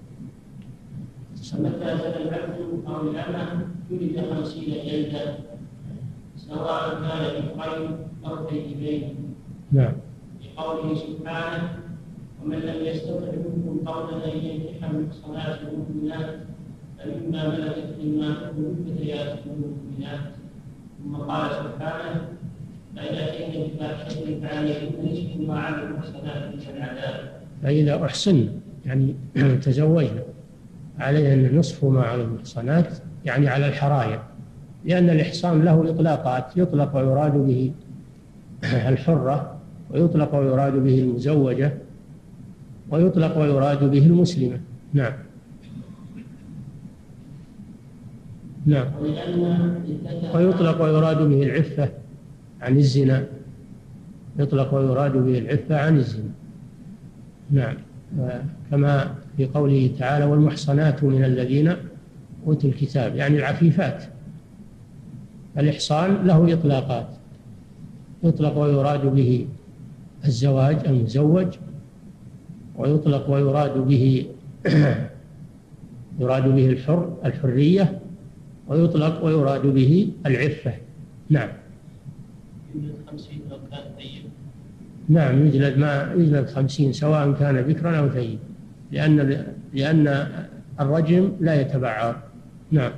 [SPEAKER 2] فمتى زنى العبد أو الأمة جلد خمسين جلدة سواء كان في خير أو كيدين.
[SPEAKER 3] نعم.
[SPEAKER 2] لقوله سبحانه: ومن لم يستطع منكم قولا أن ينكح المحصنات المؤمنات فمما ملكت ايمانكم فتياتكم المؤمنات. ثم قال سبحانه: فإذا أتينا بفاحشة فعليهن نصف ما على المحصنات من العذاب.
[SPEAKER 3] فإذا أحسن يعني تزوجنا عليهن نصف ما على المحصنات، يعني على الحرايا، لأن الإحصان له إطلاقات، يطلق ويراد به الحرة، ويطلق ويراد به المزوجة، ويطلق ويراد به المسلمة. نعم. نعم. ويطلق ويراد به العفة عن الزنا، يطلق ويراد به العفة عن الزنا. نعم، كما في قوله تعالى والمحصنات من الذين أوتوا الكتاب، يعني العفيفات. الإحصان له إطلاقات، يطلق ويراد به الزواج المزوج، ويطلق ويراد به يراد به الحر الحرية، ويطلق ويراد به العفة. نعم. نعم، يجلد ما يجلد خمسين سواء كان بكرا أو ثيب، لأن لأن الرجم لا يتبعر. نعم.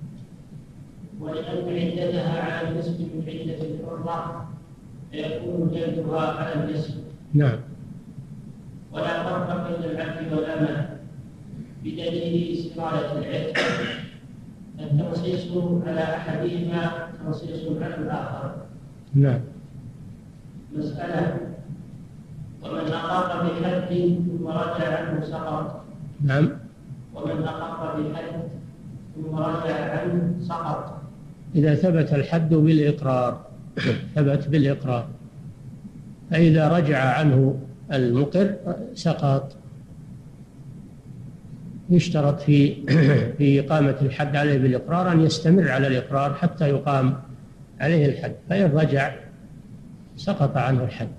[SPEAKER 2] ولأن عدتها على النسب من عدة الحرة فيكون جلدها على النسب.
[SPEAKER 3] نعم.
[SPEAKER 2] ولا فرق بين العبد والأمة بدليل استقالة العتق، التنصيص على أحدهما تنصيص على الآخر.
[SPEAKER 3] نعم.
[SPEAKER 2] مسألة: ومن أقر بحد ثم رجع عنه سقط.
[SPEAKER 3] نعم.
[SPEAKER 2] ومن أقر بحد ثم رجع عنه سقط.
[SPEAKER 3] إذا ثبت الحد بالإقرار، ثبت بالإقرار، فإذا رجع عنه المقر سقط. يشترط في في إقامة الحد عليه بالإقرار أن يستمر على الإقرار حتى يقام عليه الحد، فإن رجع سقط عنه الحد،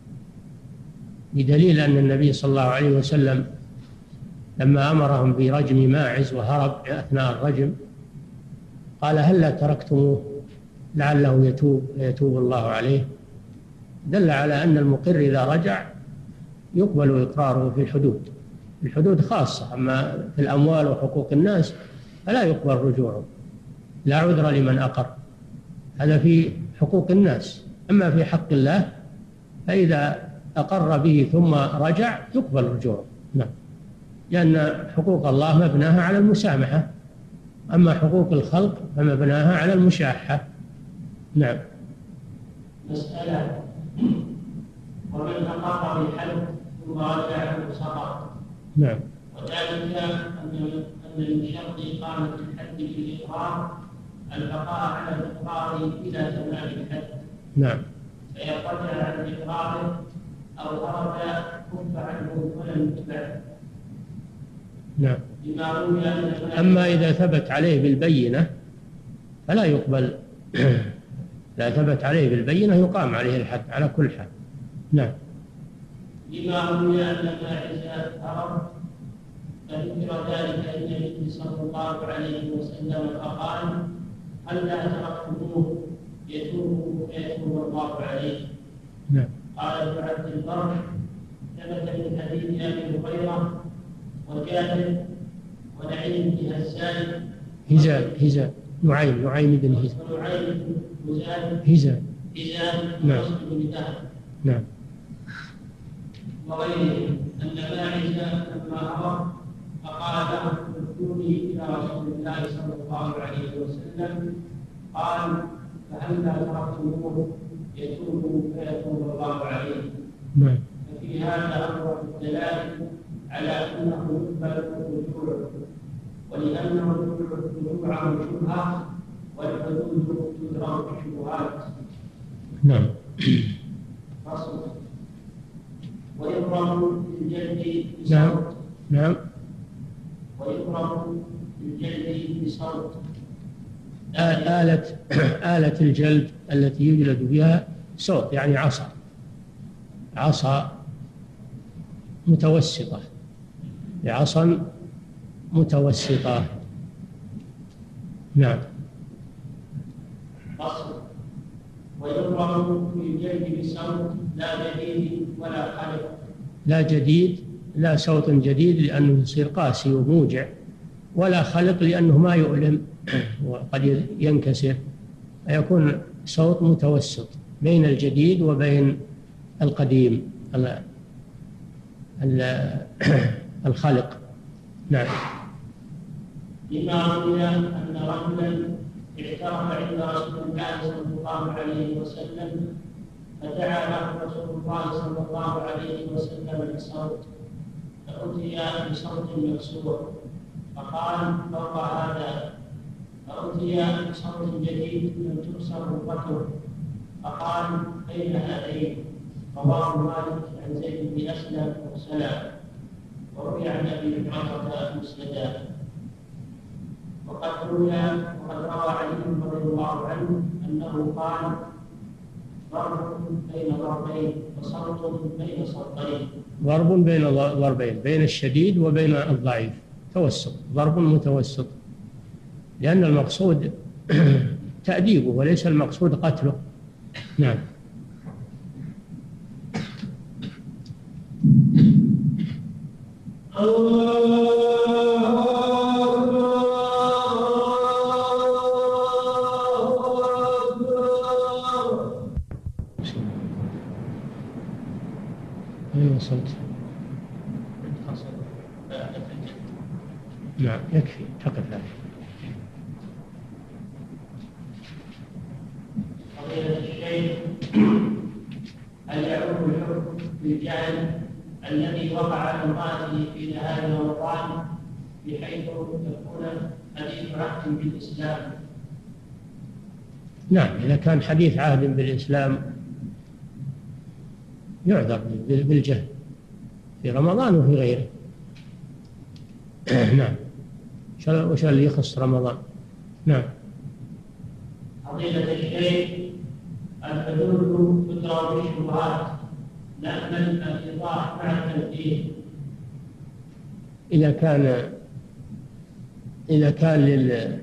[SPEAKER 3] بدليل أن النبي صلى الله عليه وسلم لما أمرهم برجم ماعز وهرب أثناء الرجم قال هلا تركتموه لعله يتوب يتوب الله عليه، دل على أن المقر إذا رجع يقبل إقراره في الحدود، الحدود خاصة، أما في الأموال وحقوق الناس فلا يقبل رجوعه، لا عذر لمن أقر، هذا في حقوق الناس. أما في حق الله فإذا أقر به ثم رجع يقبل رجوعه. نعم، لأن حقوق الله مبناها على المسامحة، أما حقوق الخلق فمبناها على المشاحة. نعم.
[SPEAKER 2] مسألة: ومن أقر بحد ثم رجع عنه سقط.
[SPEAKER 3] نعم.
[SPEAKER 2] وذلك أن من شرط إقامة الحد بالإقرار البقاء على الإقرار إلى تمام الحد.
[SPEAKER 3] نعم.
[SPEAKER 2] فإن رجع عن إقراره أو هرب كف عنه ولم يتبع.
[SPEAKER 3] نعم.
[SPEAKER 2] بما روي أن
[SPEAKER 3] أما إذا ثبت عليه بالبينة فلا يقبل، لا ثبت عليه بالبينة يقام عليه الحد على كل حال. نعم.
[SPEAKER 2] بما روي أن ماعز هرب فذكر ذلك النبي صلى الله عليه وسلم فقال هلا تركتموه يتوب فيتوب الله عليه.
[SPEAKER 3] نعم.
[SPEAKER 2] قال ابن عبد البر ثبت من حديث ابي هريره وجابر ونعيم بن هزال
[SPEAKER 3] هزال هزال نعيم نعيم بن هزال
[SPEAKER 2] ونعيم بن هزال
[SPEAKER 3] هزال
[SPEAKER 2] هزال
[SPEAKER 3] نعم.
[SPEAKER 2] بن ذهب
[SPEAKER 3] نعم.
[SPEAKER 2] وغيرهم أن ماعز لما هرب فقال له ادعوني إلى رسول الله صلى الله عليه وسلم قال فهلا تركتموه يتوب فيتوب الله عليه.
[SPEAKER 3] نعم.
[SPEAKER 2] ففي هذا أمر الدلائل على أنه يقبل الرجوع، ولأنه الرجوع شبهة والحدود تدرك بالشبهات.
[SPEAKER 3] نعم.
[SPEAKER 2] فصل: ويكره بالجلد
[SPEAKER 3] نعم.
[SPEAKER 2] بصوت.
[SPEAKER 3] نعم.
[SPEAKER 2] ويكره بالجلد بصوت.
[SPEAKER 3] آلة آلة الجلد التي يجلد بها صوت، يعني عصا عصا متوسطة، بعصا متوسطة. نعم.
[SPEAKER 2] فصل: ويكره بالجلد بصوت لا جديد ولا خلق.
[SPEAKER 3] لا جديد، لا صوت جديد لأنه يصير قاسي وموجع، ولا خلق لأنه ما يؤلم وقد ينكسر، فيكون صوت متوسط بين الجديد وبين القديم الخلق. نعم.
[SPEAKER 2] لما روي أن رجلا اعترف عند رسول الله صلى الله عليه وسلم فدعا له رسول الله صلى الله عليه وسلم بصوت، فأتي بصوت مكسور فقال فوق هذا، فأتي بصوت جديد لم تكسر ركبته فقال بين هذين، رواه مالك عن زيد بن أسلم مرسلا، وروي عن أبي عمرة مسندا. وقد روي وقد روى علي رضي الله عنه أنه قال: ضرب بين ضربين وصوت بين صوتين.
[SPEAKER 3] ضرب بين ضربين، بين الشديد وبين الضعيف، توسط، ضرب متوسط، لأن المقصود تأديبه وليس المقصود قتله. نعم. أين وصلت؟ نعم يكفي، تقف هذه.
[SPEAKER 2] فضيلة الشيخ، هل يعود الحكم بالجهل الذي وقع على امرأته في نهار رمضان بحيث يكون حديث عهد بالإسلام؟
[SPEAKER 3] نعم، إذا كان حديث عهد بالإسلام يعذر بالجهل في رمضان وفي غيره. نعم. وش اللي يخص رمضان؟ نعم.
[SPEAKER 2] فضيلة الشيخ، الحدود تدرى بالشبهات لأن الإيضاح مع التنفيذ.
[SPEAKER 3] إذا كان إذا كان لل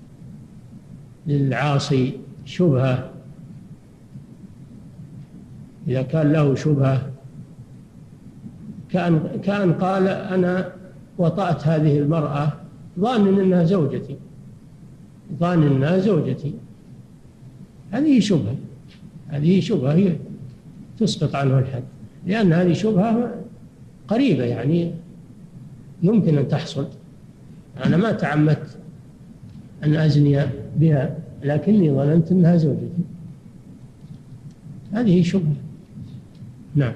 [SPEAKER 3] للعاصي شبهة، إذا كان له شبهة كان كان قال: أنا وطأت هذه المرأة ظان أنها زوجتي، ظان أنها زوجتي، هذه شبهة، هذه شبهة هي تسقط عنه الحد، لأن هذه شبهة قريبة، يعني يمكن أن تحصل. أنا ما تعمدت أن أزني بها، لكني ظننت أنها زوجتي، هذه شبهة. نعم.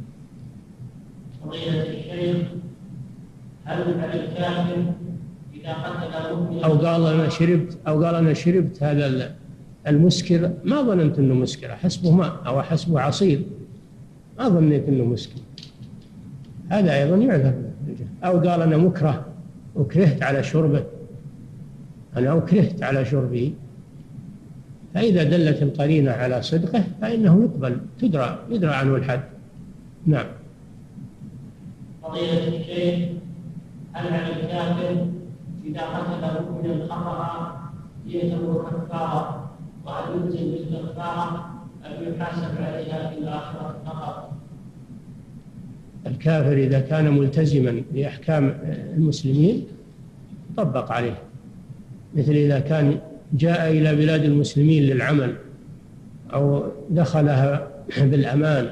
[SPEAKER 2] فضيلة الشيخ، هل على الكافر إذا قتل مؤمنا
[SPEAKER 3] أو قال أنا شربت أو قال أنا شربت هذا المسكر، ما ظننت أنه مسكر، حسبه ماء أو حسبه عصير، ما ظنيت أنه مسكر، هذا أيضا يعذر. أو قال أنا مكره، أكرهت على شربه، أنا أكرهت على شربه، فإذا دلت القرينة على صدقه فإنه يقبل، تدرى يدرى عنه الحد. نعم.
[SPEAKER 2] فضيلة الشيخ، هل على الكافر إذا قتل مؤمنا خطأ يتم كفارة، وهل يلزم بالكفارة أم يحاسب عليها في الآخرة فقط؟
[SPEAKER 3] الكافر إذا كان ملتزما بأحكام المسلمين طبق عليه، مثل إذا كان جاء إلى بلاد المسلمين للعمل أو دخلها بالأمان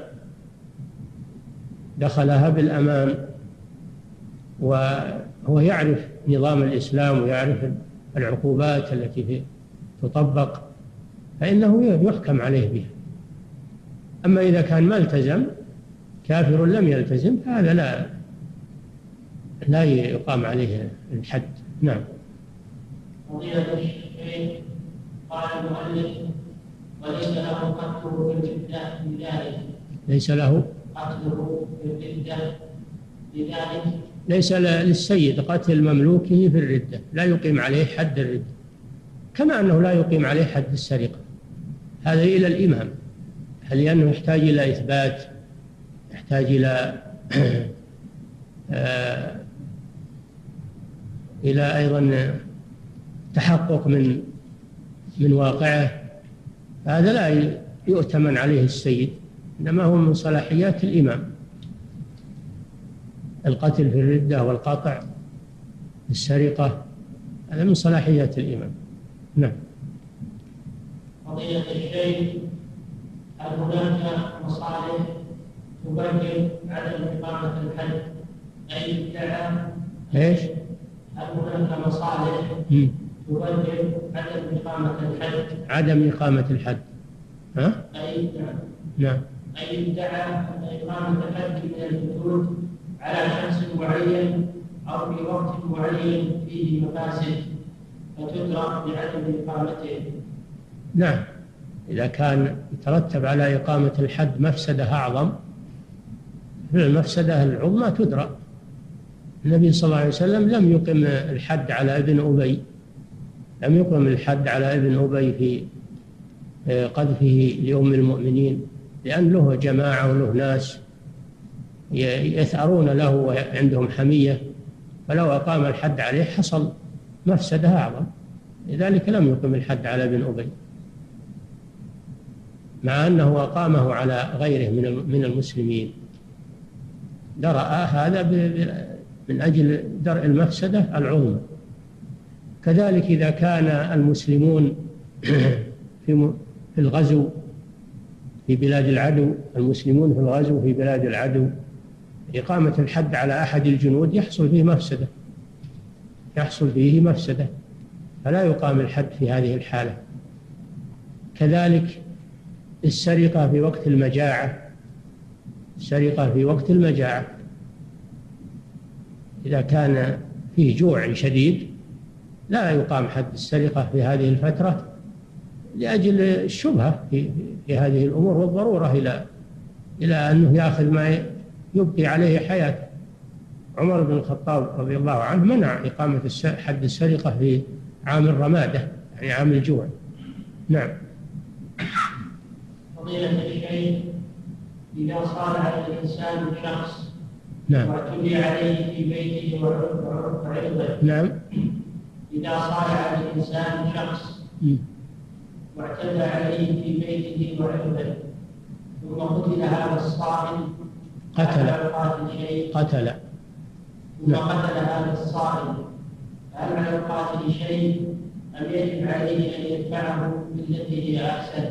[SPEAKER 3] دخلها بالأمان وهو يعرف نظام الإسلام ويعرف العقوبات التي تطبق، فإنه يحكم عليه بها. أما إذا كان ما التزم، كافر لم يلتزم، فهذا لا لا يقام عليه الحد. نعم.
[SPEAKER 2] فضيلة الشيخ، قال المؤلف: وليس له قتله بالردة لذلك.
[SPEAKER 3] ليس له
[SPEAKER 2] قتله بالردة لذلك.
[SPEAKER 3] ليس للسيد قتل مملوكه في الردة، لا يقيم عليه حد الردة، كما أنه لا يقيم عليه حد السرقة. هذا إلى الإمام، هل لأنه يحتاج إلى إثبات، يحتاج إلى إلى أيضا تحقق من من واقعه، هذا لا يؤتمن عليه السيد، إنما هو من صلاحيات الإمام. القتل في الردة والقطع السرقة هذا من صلاحيات الإمام. نعم.
[SPEAKER 2] فضيلة الشيخ، هل هناك مصالح تبرر عدم إقامة الحد؟ أي ادعى
[SPEAKER 3] إيش؟
[SPEAKER 2] هل هناك مصالح
[SPEAKER 3] مم.
[SPEAKER 2] تبرر عدم إقامة الحد؟
[SPEAKER 3] عدم إقامة الحد. ها؟
[SPEAKER 2] أي ادعى
[SPEAKER 3] نعم.
[SPEAKER 2] أي ادعى أن إقامة الحد من الحدود على شخص معين أو في وقت معين فيه مفاسد فتدرك بعدم إقامته.
[SPEAKER 3] نعم، إذا كان يترتب على إقامة الحد مفسدة أعظم، المفسدة العظمى تدرأ. النبي صلى الله عليه وسلم لم يقم الحد على ابن أبي لم يقم الحد على ابن أبي في قذفه لأم المؤمنين، لأن له جماعة وله ناس يثأرون له وعندهم حمية، فلو أقام الحد عليه حصل مفسدة أعظم، لذلك لم يقم الحد على ابن أبي، مع أنه أقامه على غيره من المسلمين. درأ هذا من أجل درء المفسدة العظمى. كذلك إذا كان المسلمون في الغزو في بلاد العدو، المسلمون في الغزو في بلاد العدو، إقامة الحد على أحد الجنود يحصل فيه مفسدة يحصل فيه مفسدة فلا يقام الحد في هذه الحالة. كذلك السرقة في وقت المجاعة السرقة في وقت المجاعة إذا كان فيه جوع شديد لا يقام حد السرقة في هذه الفترة لأجل الشبهة في, في هذه الأمور والضرورة إلى إلى أنه يأخذ ما يبقي عليه حياته. عمر بن الخطاب رضي الله عنه منع إقامة حد السرقة في عام الرمادة، يعني عام الجوع. نعم.
[SPEAKER 2] فضيلة الشيخ، إذا صار على الإنسان شخص
[SPEAKER 3] نعم
[SPEAKER 2] واعتدي عليه في بيته وعرضه
[SPEAKER 3] نعم
[SPEAKER 2] إذا صار على الإنسان شخص واعتدى عليه في بيته وعرضه ثم قتل هذا الصائل
[SPEAKER 3] قتل
[SPEAKER 2] القاتل شيء
[SPEAKER 3] قتل
[SPEAKER 2] ثم قتل هذا الصائل، هل على القاتل شيء أم يجب عليه أن يدفعه بالتي هي أحسن؟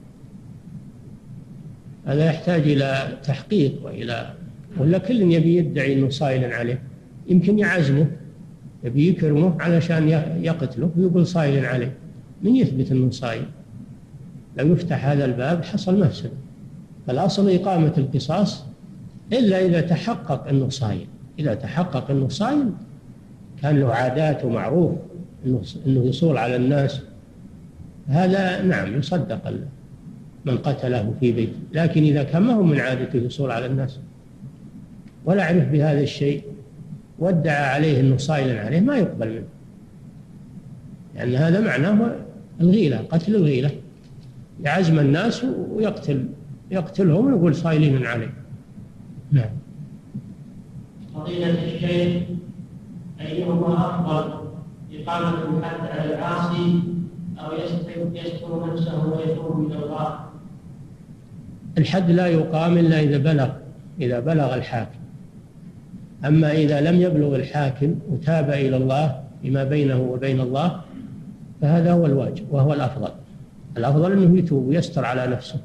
[SPEAKER 3] هذا يحتاج إلى تحقيق وإلى ولا كل يبي يدعي أنه صائل عليه، يمكن يعزمه يبي يكرمه علشان يقتله ويقول صائل عليه، من يثبت أنه صائل؟ لو يفتح هذا الباب حصل مفسد. فالأصل إقامة القصاص إلا إذا تحقق أنه صائل. إذا تحقق أنه صائل كان له عادات ومعروف أنه يصول على الناس، هذا نعم يصدق من قتله في بيته. لكن إذا كان ما هو من عادته يصول على الناس ولا عرف بهذا الشيء وادعى عليه أنه صائل عليه ما يقبل منه، لأن يعني هذا معناه الغيلة، قتل الغيلة، يعزم الناس ويقتل يقتلهم ويقول صائلين عليه. نعم.
[SPEAKER 2] فضيلة الشيخ، أيهما أفضل، إقامة الحد على العاصي أو يستر نفسه ويتوب إلى الله؟
[SPEAKER 3] الحد لا يقام إلا إذا بلغ إذا بلغ الحاكم. أما إذا لم يبلغ الحاكم وتاب إلى الله فيما بينه وبين الله فهذا هو الواجب وهو الأفضل. الأفضل أنه يتوب ويستر على نفسه.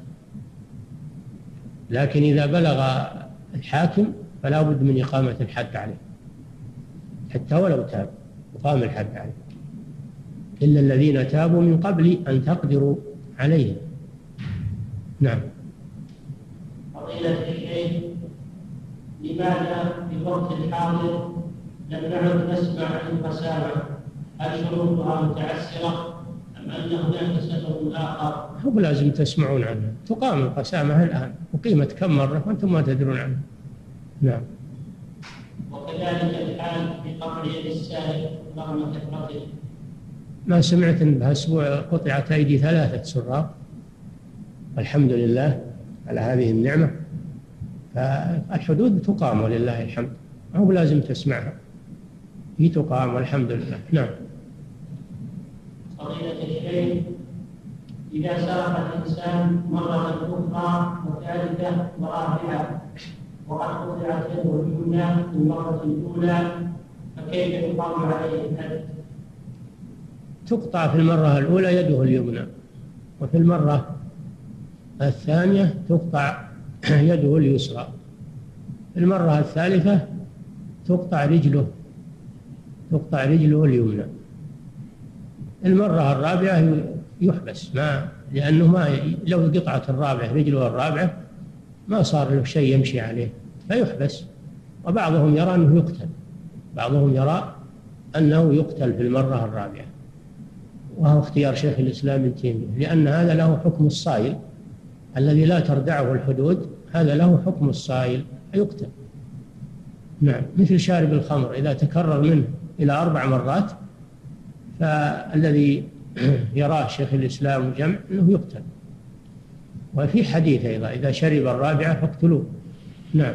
[SPEAKER 3] لكن إذا بلغ الحاكم فلا بد من إقامة الحد عليه حتى ولو تاب يقام الحد عليه، إلا الذين تابوا من قبل أن تقدروا عليهم. نعم.
[SPEAKER 2] فضيلة الشيخ، لماذا في الوقت الحاضر لم نعد نسمع عن القسامة؟ هل شروطها متعسرة أم أن هناك سبب آخر؟
[SPEAKER 3] هو لازم تسمعون عنها. تقام القسامة الآن وقيمت كم مرة وأنتم ما تدرون عنها. نعم.
[SPEAKER 2] وكذلك الحال في قطع يد السارق رغم كثرته.
[SPEAKER 3] ما سمعت أن بهالأسبوع قطعت أيدي ثلاثة سراق، الحمد لله على هذه النعمة. فالحدود تقام ولله الحمد، هو لازم تسمعها، هي تقام والحمد لله. نعم.
[SPEAKER 2] فضيلة الشيخ، إذا سرق الإنسان مرة أخرى وثالثة ورابعة وقد قطعت يده اليمنى في المرة الأولى فكيف يقام عليه الحد؟
[SPEAKER 3] تقطع في المرة الأولى يده اليمنى، وفي المرة الثانية تقطع يده اليسرى، في المرة الثالثة تقطع رجله تقطع رجله اليمنى، المرة الرابعة يحبس، ما لأنه ما لو قطعت الرابعة رجله الرابعة ما صار له شيء يمشي عليه فيحبس. وبعضهم يرى أنه يقتل بعضهم يرى أنه يقتل في المرة الرابعة، وهو اختيار شيخ الإسلام ابن تيمية، لأن هذا له حكم الصائل الذي لا تردعه الحدود، هذا له حكم الصائل يقتل. نعم، مثل شارب الخمر إذا تكرر منه إلى أربع مرات فالذي يراه شيخ الإسلام الجمع أنه يقتل. وفي حديث أيضا إذا شرب الرابعة فاقتلوه. نعم.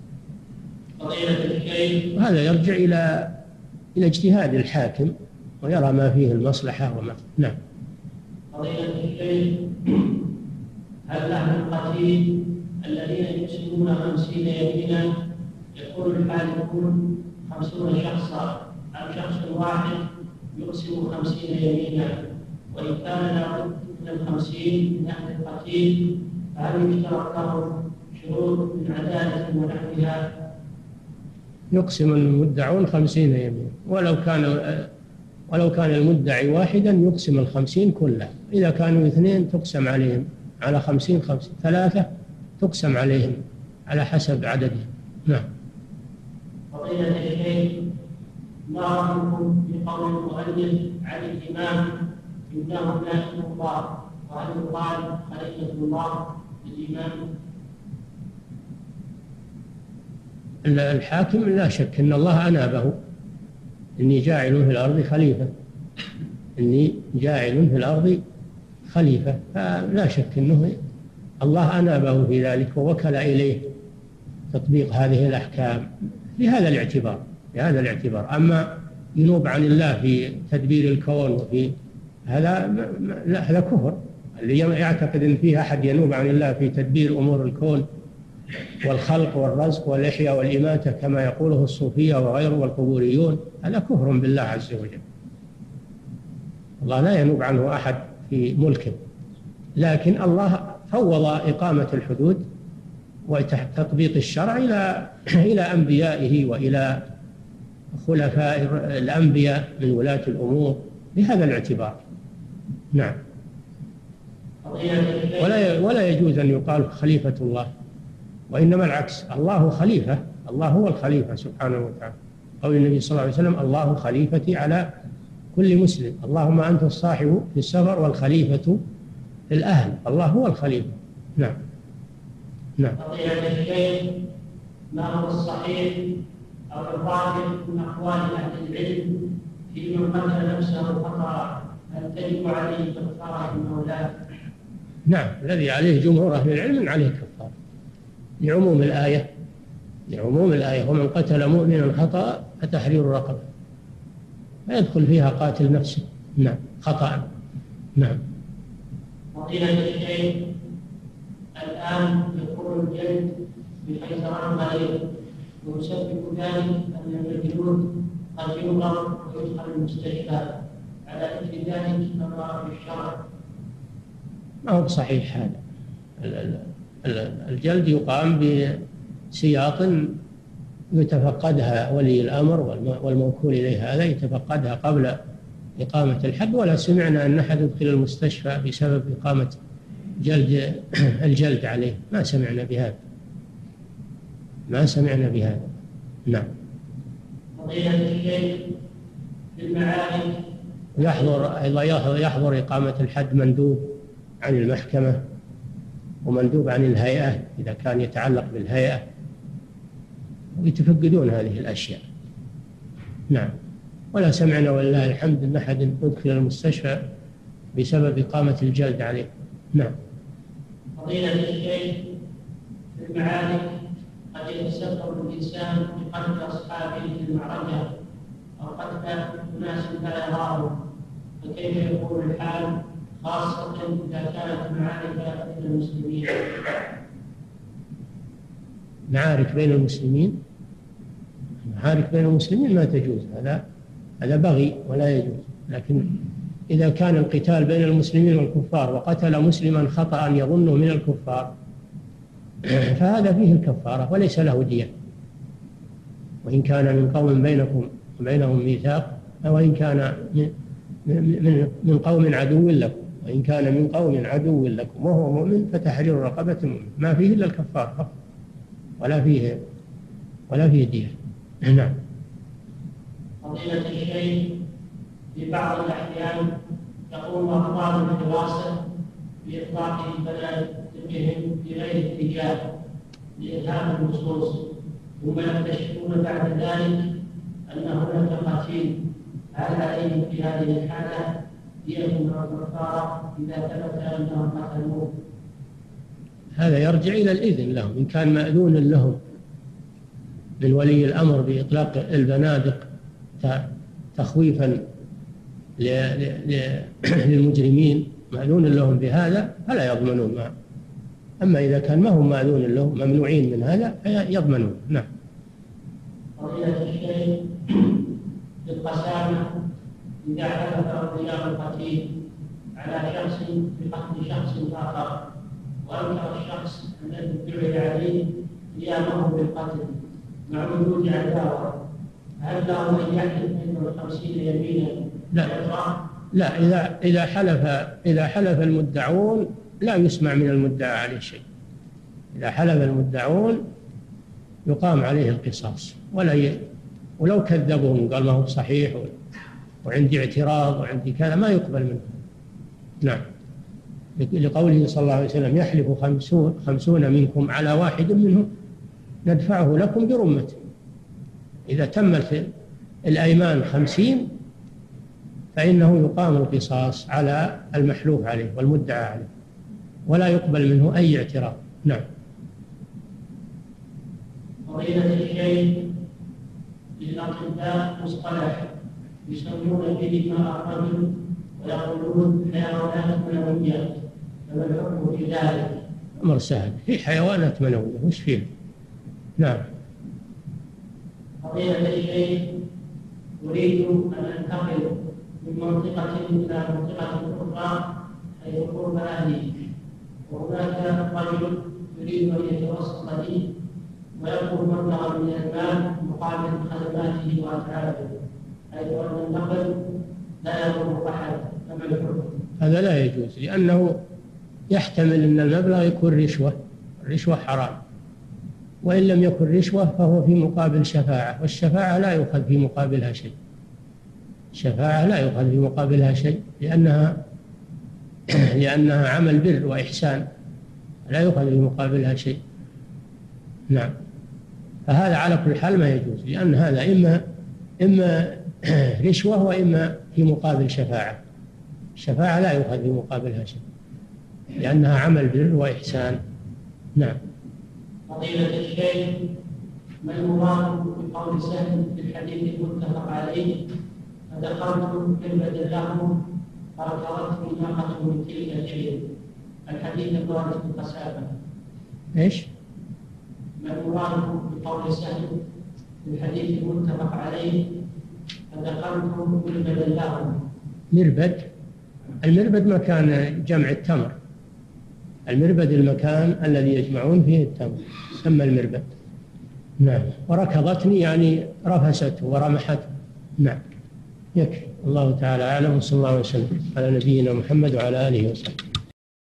[SPEAKER 3] وهذا يرجع إلى إلى اجتهاد الحاكم ويرى ما فيه المصلحة وما. نعم.
[SPEAKER 2] فضيلة الشيخ، هل أهل القتيل الذين يقسمون خمسين يمينا يكون الحالفون خمسون شخصا أم شخص واحد يقسم خمسين يمينا؟ وإن كان لابد من الخمسين من أهل القتيل فهل يشترط لهم شروط من عدالة ونحوها؟
[SPEAKER 3] يقسم المدعون خمسين يمين، ولو كان ولو كان المدعي واحدا يقسم الخمسين كلها. إذا كانوا اثنين تقسم عليهم على خمسين خمسين، ثلاثة تقسم عليهم على حسب عددهم. نعم.
[SPEAKER 2] فضيلة الشيخ، ما رأيكم بقول المؤلف عن الإمام إنه نائب الله، وهل يقال خليفة الله للإمام؟
[SPEAKER 3] الحاكم لا شك أن الله أنابه، إني جاعل في الأرض خليفة، إني جاعل في الأرض خليفة، فلا شك أنه الله أنابه في ذلك ووكل إليه تطبيق هذه الأحكام لهذا الاعتبار لهذا الاعتبار. أما ينوب عن الله في تدبير الكون وفي هذا لا، هذا كفر. اللي يعتقد أن فيه أحد ينوب عن الله في تدبير أمور الكون والخلق والرزق والإحياء والإماتة كما يقوله الصوفية وغيره والقبوريون، هذا كفر بالله عز وجل. الله لا ينوب عنه أحد في ملكه، لكن الله فوض إقامة الحدود وتطبيق الشرع إلى إلى أنبيائه وإلى خلفاء الأنبياء من ولاة الأمور بهذا الاعتبار. نعم. ولا ولا يجوز أن يقال خليفة الله، وإنما العكس، الله خليفة، الله هو الخليفة سبحانه وتعالى. قول النبي صلى الله عليه وسلم: الله خليفتي على كل مسلم، اللهم أنت الصاحب في السفر والخليفة في الأهل، الله هو الخليفة. نعم. نعم.
[SPEAKER 2] فضيلة الشيخ، ما هو الصحيح أو الراجح من أقوال أهل العلم في من قتل نفسه خطأ، هل تجب عليه كفارة المولى؟
[SPEAKER 3] نعم، الذي عليه جمهور أهل العلم عليه كفارة لعموم الآية لعموم الآية ومن قتل مؤمنا خطأ فتحرير رقبة، فيدخل فيها قاتل نفسه. نعم، خطأ. نعم.
[SPEAKER 2] فضيلة الشيخ، الآن يكون الجلد بحيث رغم ويسبب ذلك أن المجنون قد يضرب ويدخل المستشفى، على إثر ذلك نظر في الشرع.
[SPEAKER 3] ما هو صحيح هذا. الجلد يقام بسياط يتفقدها ولي الأمر والموكول إليه، هذا يتفقدها قبل إقامة الحد، ولا سمعنا أن أحد يدخل المستشفى بسبب إقامة جلد الجلد عليه، ما سمعنا بهذا ما سمعنا بهذا. نعم.
[SPEAKER 2] فضيلة الشيخ، في المعارك
[SPEAKER 3] يحضر أيضا يحضر إقامة الحد مندوب عن المحكمة ومندوب عن الهيئة إذا كان يتعلق بالهيئة، ويتفقدون هذه الأشياء. نعم. ولا سمعنا ولله الحمد أن أحد يدخل المستشفى بسبب إقامة الجلد عليه. نعم.
[SPEAKER 2] فضيلة الشيخ، في المعارك قد يتسبب الإنسان بقتل أصحابه في المعركة أو قتل أناس لا يراهم، فكيف يكون الحال خاصة إذا كانت المعارك بين المسلمين؟
[SPEAKER 3] معارك بين المسلمين معارك بين المسلمين ما تجوز، هذا هذا بغي ولا يجوز. لكن إذا كان القتال بين المسلمين والكفار وقتل مسلما خطأ يظنه من الكفار فهذا فيه الكفارة وليس له دية، وإن كان من قوم بينكم وبينهم ميثاق، وإن كان من, من, من قوم عدو لكم وإن كان من قوم عدو لكم وهو مؤمن فتحرير رقبة مؤمن، ما فيه إلا الكفار فقط، ولا فيه ولا فيه دية.
[SPEAKER 2] نعم. فضيلة الشيخ، في بعض الأحيان يقوم أطفال الدراسة بإطلاق بنادقهم في غير اتجاه لإلهام النصوص، ثم يكتشفون بعد ذلك أن هناك قتيل. هل عليهم في هذه الحالة دية أو كفارة إذا ثبت أنهم قتلوه؟
[SPEAKER 3] هذا يرجع إلى الإذن لهم، إن كان مأذون لهم من ولي الأمر بإطلاق البنادق تخويفا للمجرمين، مأذون لهم بهذا فلا يضمنون معه. أما إذا كان ما هم مأذون لهم ممنوعين من هذا يضمنون. نعم.
[SPEAKER 2] فضيلة الشيخ، بالقسامة إذا حدث ارتياب القتيل على شخص بقتل شخص آخر وأنكر الشخص الذي ادعي عليه قيامه بالقتل مع وجود عداوة، هل له أن يحلف منه خمسين يمينا؟
[SPEAKER 3] لا لا إذا إذا حلف إذا حلف المدعون لا يسمع من المدعى عليه شيء. إذا حلف المدعون يقام عليه القصاص، ولا ي... ولو كذبهم قال ما هو صحيح وعندي اعتراض وعندي كذا ما يقبل منه. نعم. لقوله صلى الله عليه وسلم يحلف خمسون, خمسون منكم على واحد منهم ندفعه لكم برمته. إذا تمت الأيمان خمسين فإنه يقام القصاص على المحلوف عليه والمدعى عليه ولا يقبل منه أي اعتراض. نعم.
[SPEAKER 2] فضيلة الشيخ، للأطباء مصطلح يسمون به ماء الرجل ويقولون حيوانات منوية، فما الحكم في ذلك؟
[SPEAKER 3] أمر سهل، في حيوانات منوية وش فيه؟ نعم.
[SPEAKER 2] فضيلة الشيخ، أريد أن أنتقل من منطقة إلى منطقة أخرى حيث قرب أهلي، وهناك رجل يريد أن يتوسط لي ويطلب مبلغا من المال مقابل خدماته وأتعابه، حيث أن النقل لا يضر أحد، فما الحكم؟
[SPEAKER 3] هذا لا يجوز، لأنه يحتمل أن المبلغ يكون رشوة، الرشوة حرام، وإن لم يكن رشوة فهو في مقابل شفاعة، والشفاعة لا يؤخذ في مقابلها شيء. الشفاعة لا يؤخذ في مقابلها شيء لأنها لأنها عمل بر وإحسان، لا يؤخذ في مقابلها شيء. نعم. فهذا على كل حال ما يجوز، لأن هذا إما إما رشوة وإما في مقابل شفاعة. الشفاعة لا يؤخذ في مقابلها شيء لأنها عمل بر وإحسان. نعم.
[SPEAKER 2] فضيلة الشيخ، ما المراد بقول سهل في الحديث المتفق عليه فدخلت كلمة لهم فركضتني ناقة من تلك الإبل، الحديث الوارد في القسامة؟
[SPEAKER 3] إيش؟
[SPEAKER 2] ما المراد بقول سهل في الحديث المتفق عليه فدخلت كلمة لهم؟
[SPEAKER 3] مربد، المربد مكان جمع التمر، المربد المكان الذي يجمعون فيه التمر سمى المربد. نعم. وركضتني يعني رفسته ورمحته. نعم. يكفي. الله تعالى أعلم، وصلى الله وسلم على نبينا محمد وعلى آله وسلم.